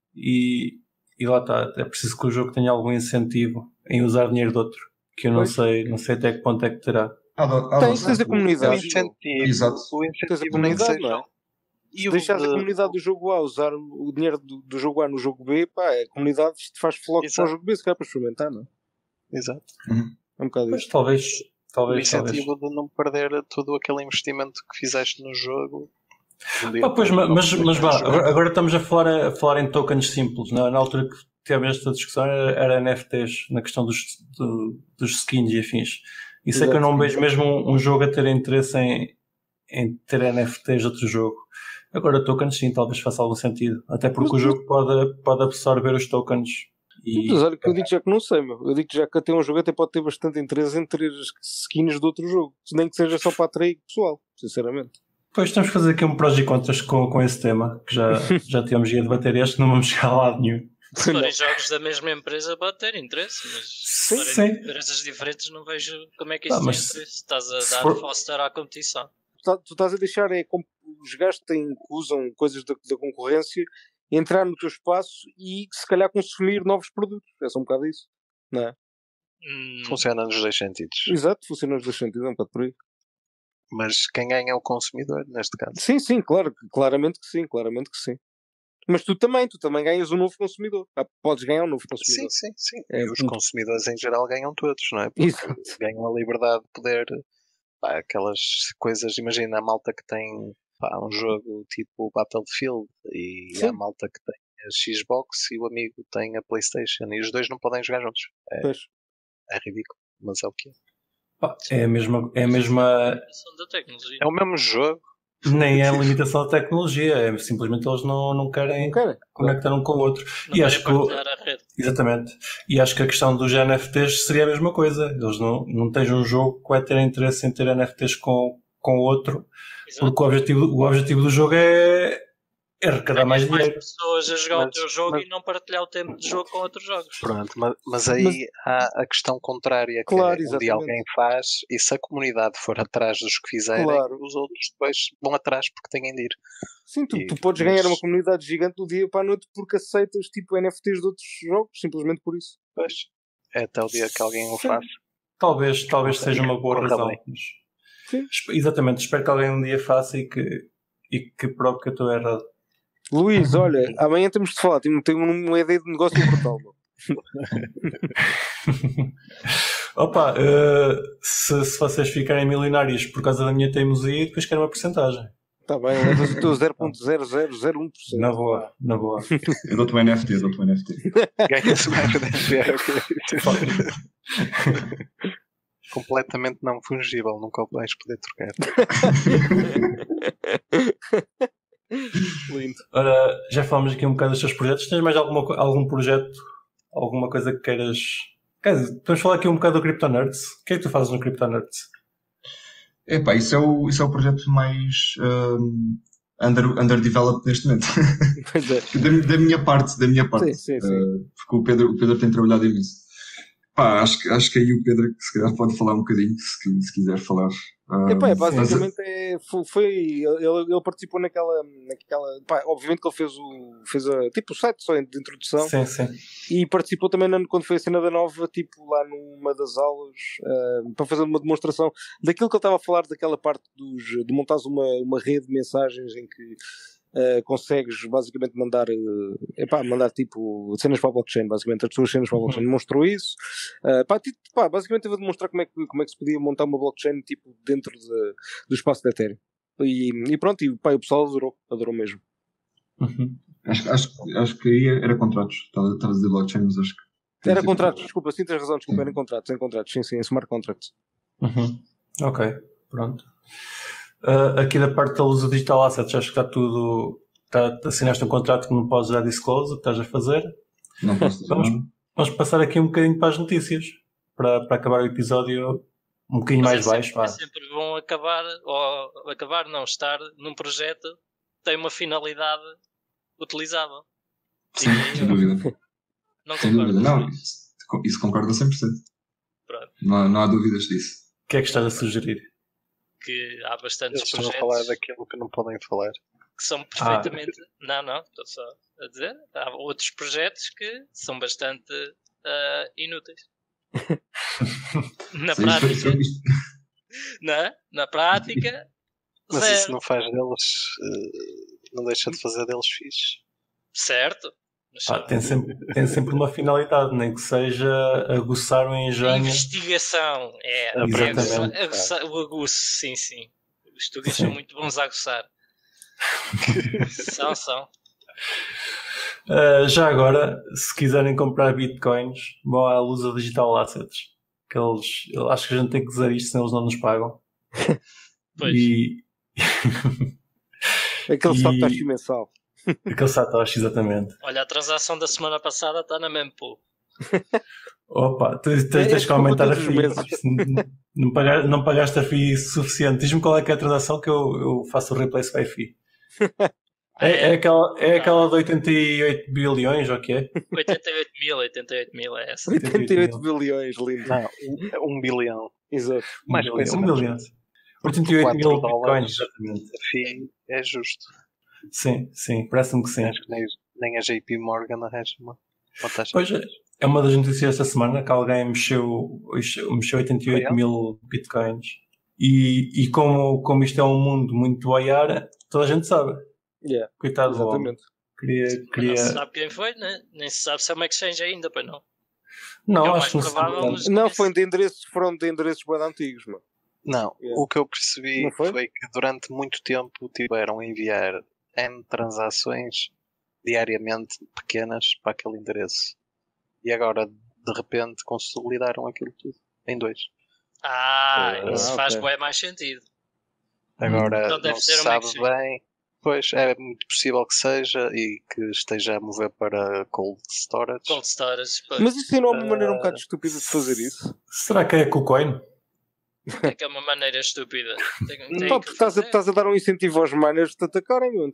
e, e lá está, é preciso que o jogo tenha algum incentivo em usar dinheiro de outro, que eu não Pois. sei, não sei até que ponto é que terá. Há do- há Tem, adoção. tens a O comunidade. incentivo, Exato. o Tens a incentivo nem que comunidade, seja. não é? E Se o deixares a de- comunidade do jogo A usar o dinheiro do, do jogo A no jogo B, pá, a comunidade te faz floco para o Exato. jogo B, se calhar para experimentar, não é? Exato. É um bocado Pois isso. talvez, O talvez, talvez. incentivo de não perder todo aquele investimento que fizeste no jogo. Um dia Ah, pois, depois, mas, não mas vá, jogar. agora, agora estamos a falar, a falar em tokens simples. Na, na altura que tivemos esta discussão era, era N F Ts, na questão dos, do, dos skins e afins. Isso é que eu não vejo mesmo um, um jogo a ter interesse em, em ter N F Ts de outro jogo. Agora tokens sim, talvez faça algum sentido. Até porque Mas- o jogo pode, pode absorver os tokens. E, Mas olha que eu digo já que não sei, meu. Eu digo já que até um jogo até pode ter bastante interesse em ter as skins de outro jogo. Nem que seja só para atrair pessoal, sinceramente. Pois temos que fazer aqui um prós e contras com, com esse tema, que já, já tínhamos ido debater este, não vamos chegar a lado nenhum. Se forem jogos da mesma empresa pode ter interesse, mas se Sim, forem sim. empresas diferentes não vejo como é que Ah, isso mas tem se- interesse. Estás a se dar for- foster à competição. Tu, tá- tu estás a deixar é como os gajos que, têm, que usam coisas da, da concorrência entrar no teu espaço e se calhar consumir novos produtos. É só um bocado isso, não é? Hum, Funciona nos dois sentidos. Exato, funciona nos dois sentidos, é um bocado por aí. Mas quem ganha é o consumidor, neste caso. Sim, sim, claro, claramente que sim, claramente que sim. Mas tu também, tu também ganhas um novo consumidor. Ah, podes ganhar um novo Sim, consumidor. sim, sim. É, E os muito- consumidores em geral ganham todos, não é? Porque Exato. ganham a liberdade de poder. Pá, aquelas coisas, imagina a malta que tem pá, um jogo tipo Battlefield e Sim. há a malta que tem a Xbox e o amigo tem a PlayStation e os dois não podem jogar juntos. É, Pois. é ridículo, mas é o que é. Pá, é a mesma, é a mesma, São da tecnologia. É o mesmo jogo. nem é a limitação da tecnologia, é simplesmente eles não, não querem Não querem? conectar um com o outro. Não E acho querem que o- partilhar a rede. Exatamente. E acho que a questão dos N F Ts seria a mesma coisa. Eles não, não têm um jogo que vai ter interesse em ter N F Ts com, com outro, Exato. porque o objetivo, o objetivo do jogo é, é arrecadar mais mais dinheiro. pessoas a jogar Mas- o teu jogo mas- e não partilhar o tempo de jogo com outros jogos. Pronto, mas, mas aí Mas- há a questão contrária, que Claro, é um exatamente. dia alguém faz, e se a comunidade for atrás dos que fizerem, Claro. os outros depois vão atrás porque têm de ir. Sim, tu, E- tu podes mas- ganhar uma comunidade gigante do dia para a noite porque aceitas tipo N F Ts de outros jogos, simplesmente por isso. Pois, é até o dia que alguém o Sim. faça. Talvez, talvez seja uma boa Corra razão. bem. Mas- Sim. esp- Exatamente, espero que alguém um dia faça e que, e que prove que eu estou errado. Luís, olha, amanhã temos de falar, tenho, tenho uma ideia de negócio brutal. meu. Opa, eh, se, se vocês ficarem milionários por causa da minha teimosia, depois quero uma porcentagem. Está bem, levas o teu zero vírgula zero zero zero um por cento. Na boa, na boa. Eu dou-te um N F T, eu douto um N F T. Ganha-se mais de completamente não fungível, nunca o vais poder trocar. Lindo. Ora, já falamos aqui um bocado dos teus projetos. Tens mais alguma, co- algum projeto? Alguma coisa que queiras... Quer dizer, podemos falar aqui um bocado do CryptoNerds. O que é que tu fazes no CryptoNerds? Epá, isso é o, isso é o projeto mais um, under, underdeveloped neste momento. Pois é. da, da minha parte, da minha parte. Sim, sim, sim. Uh, porque o Pedro, o Pedro tem trabalhado imenso. Pá, acho, que- acho que aí o Pedro que se calhar pode falar um bocadinho, se, se quiser falar. Um, Epá, é, mas- basicamente é, foi, foi- ele, ele participou naquela, naquela pá, obviamente que ele fez o, fez a, tipo o site só de introdução Sim, sim. e participou também na- quando foi a cena da Nova, tipo lá numa das aulas ah, para fazer uma demonstração daquilo que ele estava a falar, daquela parte dos, de montares uma, uma rede de mensagens em que ah, consegues basicamente mandar uh, epá, mandar tipo cenas para a blockchain, basicamente as tuas cenas para a blockchain. Mostrou isso. Uh, pá, tipo, pá, basicamente eu vou demonstrar como é, que, como é que se podia montar uma blockchain tipo, dentro de, do espaço da Ethereum. E, e pronto, e pá, o pessoal adorou, adorou mesmo. Uhum. Acho, acho, acho que aí era contratos. Estava estava a dizer blockchain, mas acho que. Era contratos, desculpa, sim, tens razão, desculpa, eram contratos, em contratos, sim, sim, em smart contracts. Uhum. Ok, pronto. Uh, aqui da parte da luz do Digital Assets, acho que está tudo. Tá, assinaste um contrato que não podes dar disclose, o que estás a fazer. Não posso dizer Vamos, nada. vamos passar aqui um bocadinho para as notícias, para, para acabar o episódio um bocadinho mais Mas é baixo. sempre, é Vá. sempre bom acabar, ou acabar não, estar num projeto que tem uma finalidade utilizável. Sim, sem dúvida. Não Sem concordo. dúvida. Não, isso, isso concordo a cem por cento. Pronto. Não, há- não há dúvidas disso. O que é que estás a sugerir? Que há bastantes Eles estão a projetos falar daquilo que não podem falar. que são perfeitamente. Não, não, estou só a dizer. Há outros projetos que são bastante ah, inúteis. Na Sim, prática, isto- isto- não é? Na prática, Mas zero. isso não faz deles, eh, não deixa de fazer deles fixe. Certo. Mas Pá, tem, sempre, tem sempre uma finalidade, nem que seja aguçar o engenho. investigação é, é Exatamente. aguçar- aguçar- o aguço, sim, sim. Os estúdios são muito bons a aguçar. São, são. Uh, já agora, se quiserem comprar bitcoins, vão à Lusa Digital Assets. Que eles, eu acho que a gente tem que usar isto, senão eles não nos pagam. Pois. E Aquele E- Satoshi mensal. aquele Satoshi, exatamente. Olha, a transação da semana passada está na mempool. Opa, tens, tens, É, tens que como aumentar a todos os FII. meses. Não, não, pagaste, não pagaste a FII suficiente. Diz-me qual é que é a transação que eu, eu faço o replace by FII. É, é, aquela, é aquela de oitenta e oito bilhões, ou o que é? oitenta e oito mil, oitenta e oito mil é essa. oitenta e oito bilhões, lindo. Não, um, um bilhão. Exato. Mais um coisa. bilhão. Um bilhão. oitenta e oito mil quatro dólares. bitcoins, exatamente. A FII é justo. Sim, sim, parece-me que sim. Acho que nem, nem a J P Morgan arranja uma, uma taxa. Pois é, é uma das notícias desta semana que alguém mexeu, mexeu oitenta e oito Foi mil bitcoins. E, e como, como isto é um mundo muito boiar, toda a gente sabe. Yeah, Coitado do homem. exatamente. Queria, Não queria... se sabe quem foi, né? Nem se sabe se é uma exchange ainda, pois não. Não, É o acho mais que não se provável, sabe. mas- Não, foi de endereços, foram de endereços bem antigos, mano. Não, Yeah. o que eu percebi Não foi? foi? que durante muito tempo tiveram a enviar N transações diariamente pequenas para aquele endereço. E agora, de repente, consolidaram aquilo tudo em dois. Ah, Ah, isso faz ok. bué mais sentido. Agora, Então deve não ser se uma sabe exchange. bem. Pois, é muito possível que seja e que esteja a mover para cold storage. Cold storage, pois. Mas isso não é uma maneira um Ah, bocado estúpida de fazer isso? Será que é KuCoin? É que é uma maneira estúpida. Tem, tem Pá, que porque estás a, fazer. estás a dar um incentivo aos miners de te atacarem, meu, então.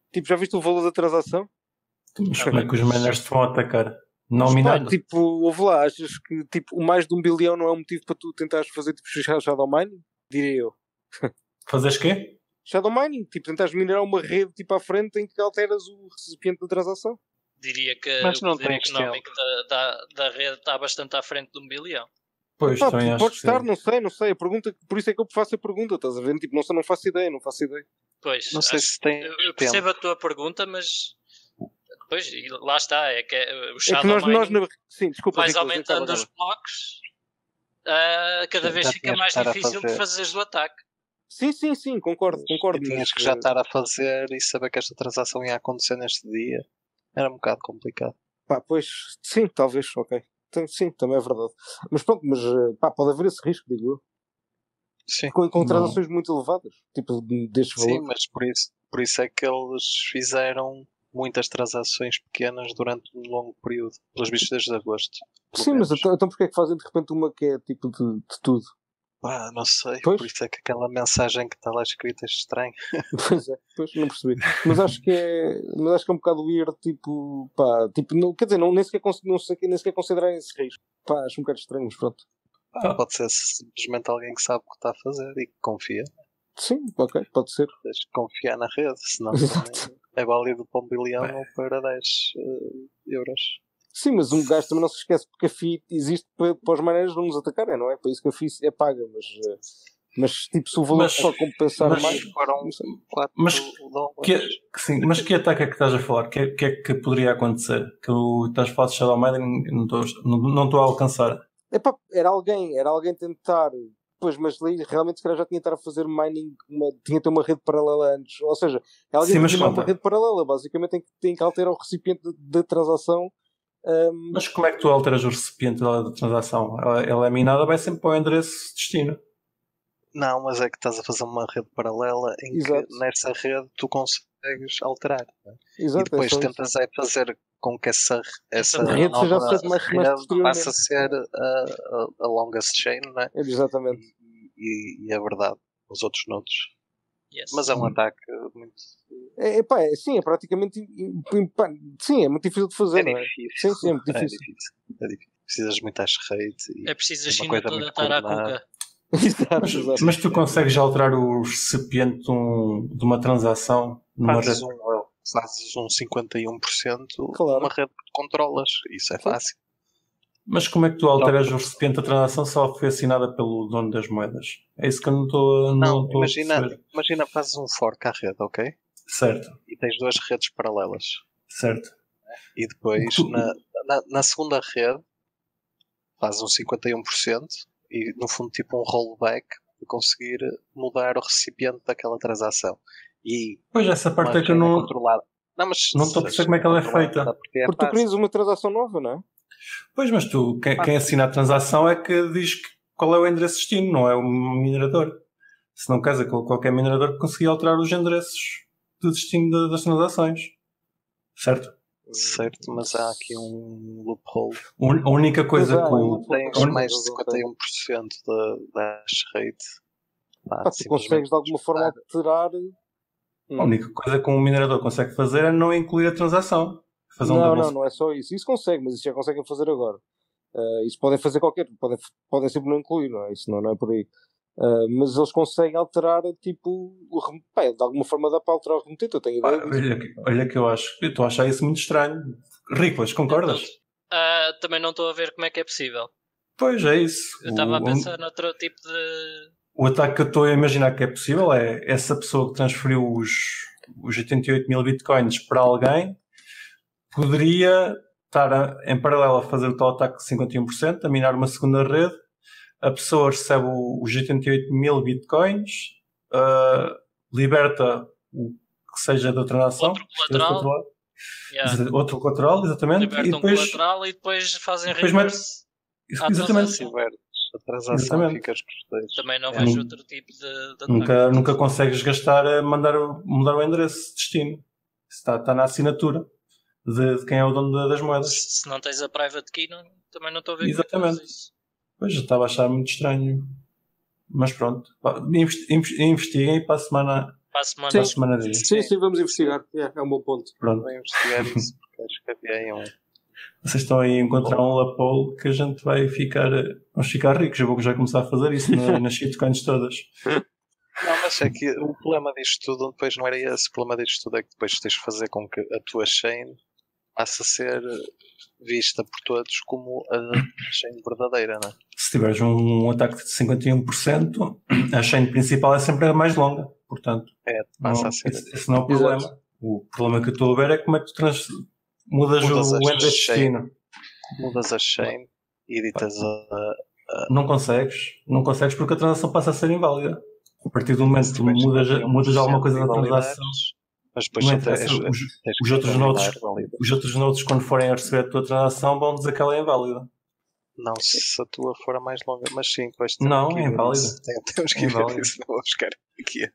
Tipo, já viste o valor da transação? Mas como é que os miners te vão atacar? Não Mas, pá, minando? tipo, ouve lá, achas que tipo, o mais de um bilhão não é um motivo para tu tentares fazer tipo shadow mining? Diria eu. Fazes quê? Shadow mining, tipo, tentares minerar uma rede tipo à frente em que alteras o recipiente da transação. Diria que Mas o não poder tem questão. económico da, da, da rede está bastante à frente de um bilhão. Pois, Pá, também acho pode que estar, sim. não sei, não sei. A pergunta, por isso é que eu faço a pergunta, estás a ver? Tipo, não sei, não faço ideia, não faço ideia. Pois, Não sei acho- se tem eu, eu tempo. percebo a tua pergunta, mas pois, e lá está, é que o É que shadow nós, nós mining na... Sim, desculpa, vais Ricolas, acaba, aumentando os acaba. blocos, ah, cada Já- vez já fica tinhas que mais estar a difícil de fazer. fazeres o ataque. Sim, sim, sim, concordo, concordo. E tinhas mas, que já eh, estar a fazer e saber que esta transação ia acontecer neste dia. Era um bocado complicado. Pá, pois, sim, talvez, ok. Tem- Sim, também é verdade. Mas pronto, mas eh, pá, pode haver esse risco, digo eu. Sim, Com, com Não. transações muito elevadas, tipo de- destes sim, valores. mas por isso, por isso é que eles fizeram muitas transações pequenas durante um longo período. Pelas vistas desde agosto. pelo Sim, mas menos. então, então porque é que fazem de repente uma que é tipo de, de tudo? Pá, não sei. Pois. Por isso é que aquela mensagem que está lá escrita é estranha. Pois é, pois não percebi. Mas acho que é, mas acho que é um bocado weird, tipo, pá, tipo, não, quer dizer, não, nem, sequer, cons- não sei, nem sequer considerarem esse risco. Pá, acho um bocado estranho, mas pronto. Pá, Ah. pode ser simplesmente alguém que sabe o que está a fazer e que confia. Sim, ok, pode ser. Tens que confiar na rede, senão Exato. também é válido para um bilhão Bem. ou para dez eh, euros. Sim, mas um gajo também não se esquece porque a F I existe para, para os maneiras de nos atacarem, não é? Para isso que a F I é paga, mas, eh, mas tipo, se o valor Mas- só compensar mas- mais, Foram não sei. quatro Mas dólares. Que, que sim, mas que ataque é que estás a falar? O que, é- que é que poderia acontecer? Que o estás a falar de Shadow Mining não estou não, não estou a alcançar. Epá, era alguém, era alguém tentar, pois, mas ali realmente se calhar já tinha de estar a fazer mining, uma, tinha de ter uma rede paralela antes, ou seja, é alguém Sim, mas que tinha uma conta. rede paralela, basicamente tem que, tem que alterar o recipiente de, de transação. hum, Mas como é que tu alteras o recipiente da, da transação? Ela, ela é minada, vai sempre para o endereço de destino. Não, mas é que estás a fazer uma rede paralela em Exato. que nessa rede tu consegues alterar. não é? exato, E depois é só isso. tentas é fazer com que essa, essa Essa rede seja nova aceita mais- mais rede posteriormente. passe a ser a, a, a longest chain, não é? Exatamente. E, e é verdade, os outros nodes. Yes. Mas é um Hum. ataque muito. É, epá, é, sim, é praticamente, im- im- pá, sim, é muito difícil de fazer, É não é? difícil. Sim, sim, é muito É difícil. difícil. É difícil. Precisas de muita rate. E É preciso a uma China coisa toda muito estar à coordenada. cuca. Exato, Mas, exato. mas tu consegues alterar o recipiente de, um- de uma transação numa Fazes rede? um, fazes um cinquenta e um por cento Claro. numa rede que controlas. Isso é Sim. fácil. Mas como é que tu alteras o recipiente da transação se ela foi assinada pelo dono das moedas? É isso que eu não estou não Não, estou a imagina, perceber. imagina fazes um fork à rede, ok? Certo, E tens duas redes paralelas. certo. E depois Tu- na, na, na segunda rede fazes um cinquenta e um por cento e no fundo tipo um rollback de conseguir mudar o recipiente daquela transação. E Pois essa uma parte é que eu chain não controlada. Não, mas não estou a perceber como é que ela é feita. Porque, é Porque tu fácil. querias uma transação nova, não é? Pois, mas tu, quem, quem assina a transação é que diz que- qual é o endereço de destino, não é o minerador. Se não queres, é qualquer minerador que consiga alterar os endereços de destino de- das transações. Certo? Certo, mas há aqui um loophole. Un- A única coisa Pois é, que o, Tens onde- mais de cinquenta e um por cento da, da hash rate. Pá, Pá, tu consegues de alguma forma alterar. a única coisa que um minerador consegue fazer é não incluir a transação. Fazer um Não, double não, não é só isso. Isso consegue, mas isso já conseguem fazer agora. Uh, isso podem fazer qualquer. Podem, podem sempre não incluir, não é? Isso não, não é por aí. Uh, mas eles conseguem alterar, tipo. O, rem- pá, de alguma forma dá para alterar o remetente, eu tenho Pá, ideia disso. olha, que- olha que eu acho. Eu estou a achar isso muito estranho. Ricolas, concordas? Ah, também não estou a ver como é que é possível. Pois é isso. Eu estava a O- pensar noutro tipo de. O ataque que eu estou a imaginar que é possível é essa pessoa que transferiu os, os oitenta e oito mil bitcoins para alguém poderia estar a- em paralelo a fazer o tal ataque de cinquenta e um por cento, a minar uma segunda rede. A pessoa recebe o- os oitenta e oito mil bitcoins, ah, liberta o que seja da transação, Outro colateral. Yeah. Exa- outro colateral, exatamente, e Libertam depois, colateral e depois fazem depois reverse. à exatamente, transação. A transação Exatamente. ficas por dois. Também não É. vejo Nunca- outro tipo de, de ataque. Nunca, nunca consegues gastar a mandar o, mudar o endereço de destino. Isso Está, está na assinatura de, de quem é o dono da- das moedas. Se, se não tens a private key, não, também não estou a ver Exatamente. como é que fazes isso. Pois, eu estava a achar muito estranho. Mas pronto. Pá, investi- investi- Investiguem e para a semana para a semana. Para a semana diz. Sim, sim, vamos investigar. É, é um bom ponto. Pronto. Vou investigar isso, porque acho que havia aí um. Vocês estão aí a encontrar um lapole que a gente vai ficar, vamos ficar ricos. Eu vou já começar a fazer isso na, nas shitcoins todas. Não, mas é que o problema disto tudo depois não era esse. O problema disto tudo é que depois tens de fazer com que a tua chain passe a ser vista por todos como a chain verdadeira, não é? Se tiveres um ataque de cinquenta e um por cento, a chain principal é sempre a mais longa. Portanto, É, passa não, a ser. esse, esse não é o problema. Exato. O problema que eu estou a ver é como é que tu trans, mudas, Mudas o a end destino. Mudas a chain e editas a. Não consegues. Não consegues porque a transação passa a ser inválida. A partir do momento que mudas, mudas alguma coisa na transação, mas depois não só interessa. tens, Os, tens os que outros validar, nodes, validar. os outros nodes, quando forem a receber a tua transação, vão dizer que ela é inválida. Não, se a tua for a mais longa, mas sim, depois Não, que é ir ver inválida. isso. Tem- Temos que É ir ver inválida. isso, não vou buscar aqui.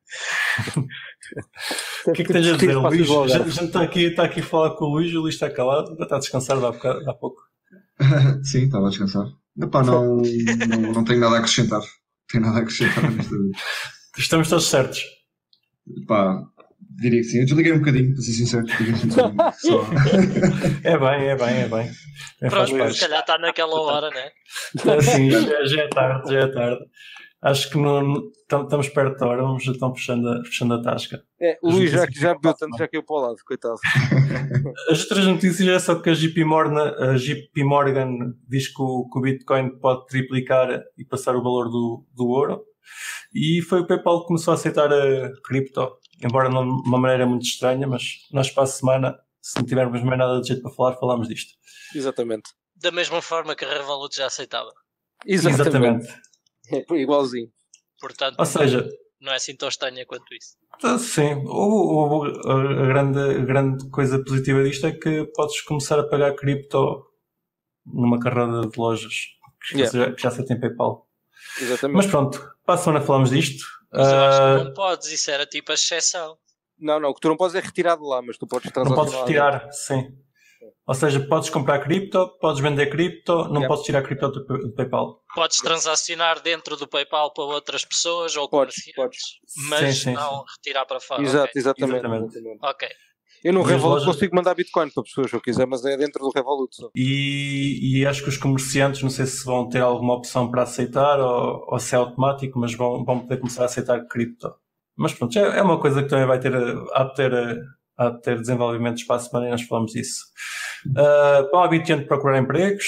O que é que tens a dizer, Fácil Luís? de logar. A gente está aqui, está aqui a falar com o Luís, o Luís está calado, já está a descansar de há, bocado, de há pouco. Sim, estava a descansar. Epá, não, não, não tenho nada a acrescentar. Não tenho nada a acrescentar nesta vez. Estamos todos certos. Epá, diria que sim. Eu desliguei um bocadinho, para ser sincero. Desliguei um bocadinho. Só. É bem, é bem, é bem. É, faz Pronto, se parte. calhar está naquela hora, né? Assim, já, já é tarde, já é tarde. Acho que não, tam- estamos perto da hora, vamos então fechando a, fechando a tasca. É, o Luís já, já bebeu tanto, já caiu para o lado, coitado. As outras notícias é só que a J P Morgan, a J P Morgan diz que o, que o Bitcoin pode triplicar e passar o valor do, do ouro. E foi o PayPal que começou a aceitar a cripto, embora não de uma maneira muito estranha, mas nós para a semana, se não tivermos mais nada de jeito para falar, falamos disto. Exatamente. Da mesma forma que a Revolut já aceitava. Exatamente. É, igualzinho. Portanto, Ou seja, não é assim tão estranha quanto isso. sim, o, o, a, grande, a grande coisa positiva disto é que podes começar a pagar cripto numa carrada de lojas que, Yeah. já, que já aceitem PayPal. Exatamente. Mas pronto, para a semana falamos disto. Mas eu acho Ah, que não podes, isso era tipo a exceção. Não, não, o que tu não podes é retirar de lá, mas tu podes não transacionar. podes retirar, sim. Ou seja, podes comprar cripto, podes vender cripto, não Yeah. podes tirar cripto do, do PayPal. Podes transacionar dentro do PayPal para outras pessoas ou Podes, comerciantes, mas Sim, sim, não retirar para fora. Exato, ok. exatamente. Exatamente. exatamente. Ok. Eu no E as Revolut lojas- consigo mandar Bitcoin para pessoas se eu quiser, mas é dentro do Revolut só. E, e acho que os comerciantes, não sei se vão ter alguma opção para aceitar ou, ou se é automático, mas vão, vão poder começar a aceitar cripto. Mas pronto, é, é uma coisa que também vai ter, há de ter, há de ter desenvolvimentos para a semana e nós falamos disso. Uh, para o habitante procurar empregos,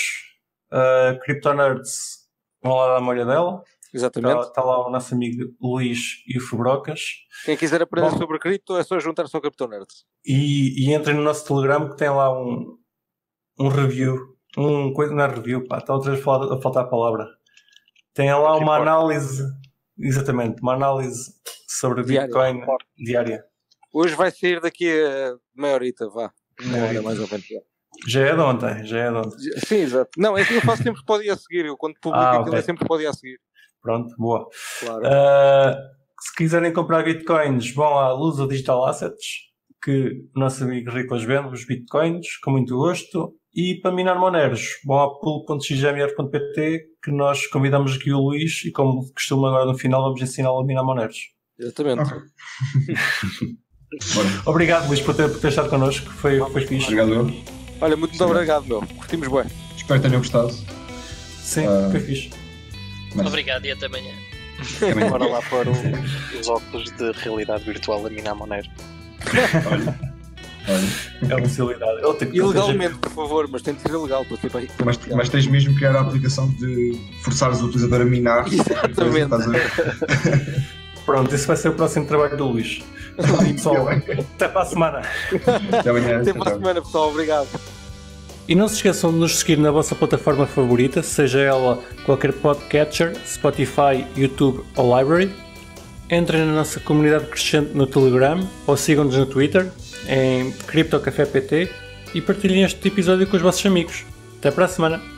uh, CryptoNerds vão lá dar uma olhada dela. Exatamente. Está, está lá o nosso amigo Luís e o Fubrocas. Quem quiser aprender Bom. sobre cripto é só juntar-se ao CryptoNerd. E, e entrem no nosso Telegram que tem lá um, um review. Um coisa, não é review, pá, está outra vez a faltar- a faltar a palavra. Tem lá uma análise, exatamente, uma análise sobre Diária. Bitcoin diária. Hoje vai sair daqui a meia horita, vá. Uma Meia hora horita. mais ou menos. já. Já é de ontem, já é de ontem. Sim, exato. Não, é que eu faço sempre que pode ir a seguir. Eu quando publico Ah, aquilo ok. é sempre que pode ir a seguir. Pronto, boa. Claro. Uh, se quiserem comprar Bitcoins, vão à Lusa Digital Assets, que o nosso amigo Riclas vende os Bitcoins, com muito gosto. E para minar Moneros, vão a pool ponto x m r ponto p t, que nós convidamos aqui o Luís e, como costumo agora no final, vamos ensiná-lo a minar Moneros. Exatamente. Ok. Bora. Obrigado, Luís, por ter, por ter estado connosco. Foi, foi fixe. Obrigado, eu. Olha, muito, muito Sim. obrigado, meu. Curtimos bem. Espero que tenham gostado. Sim, Ah. foi fixe. Mas, Obrigado e até amanhã. também, Bora lá pôr o- os óculos de realidade virtual a minar Monero. olha, olha. É uma facilidade. Ele tem que- Ilegalmente, por favor, mas tem de ser ilegal para ter para para Mas, praticar. mas tens mesmo que criar a aplicação de forçares o utilizador a minar. Exatamente. Estás a ver? Pronto, esse vai ser o próximo trabalho do Luís. Pessoal, até para a semana. Até amanhã. Até para a Tchau. semana, pessoal. Obrigado. E não se esqueçam de nos seguir na vossa plataforma favorita, seja ela qualquer podcatcher, Spotify, YouTube ou Library. Entrem na nossa comunidade crescente no Telegram ou sigam-nos no Twitter em CryptoCafé P T e partilhem este episódio com os vossos amigos. Até para a semana!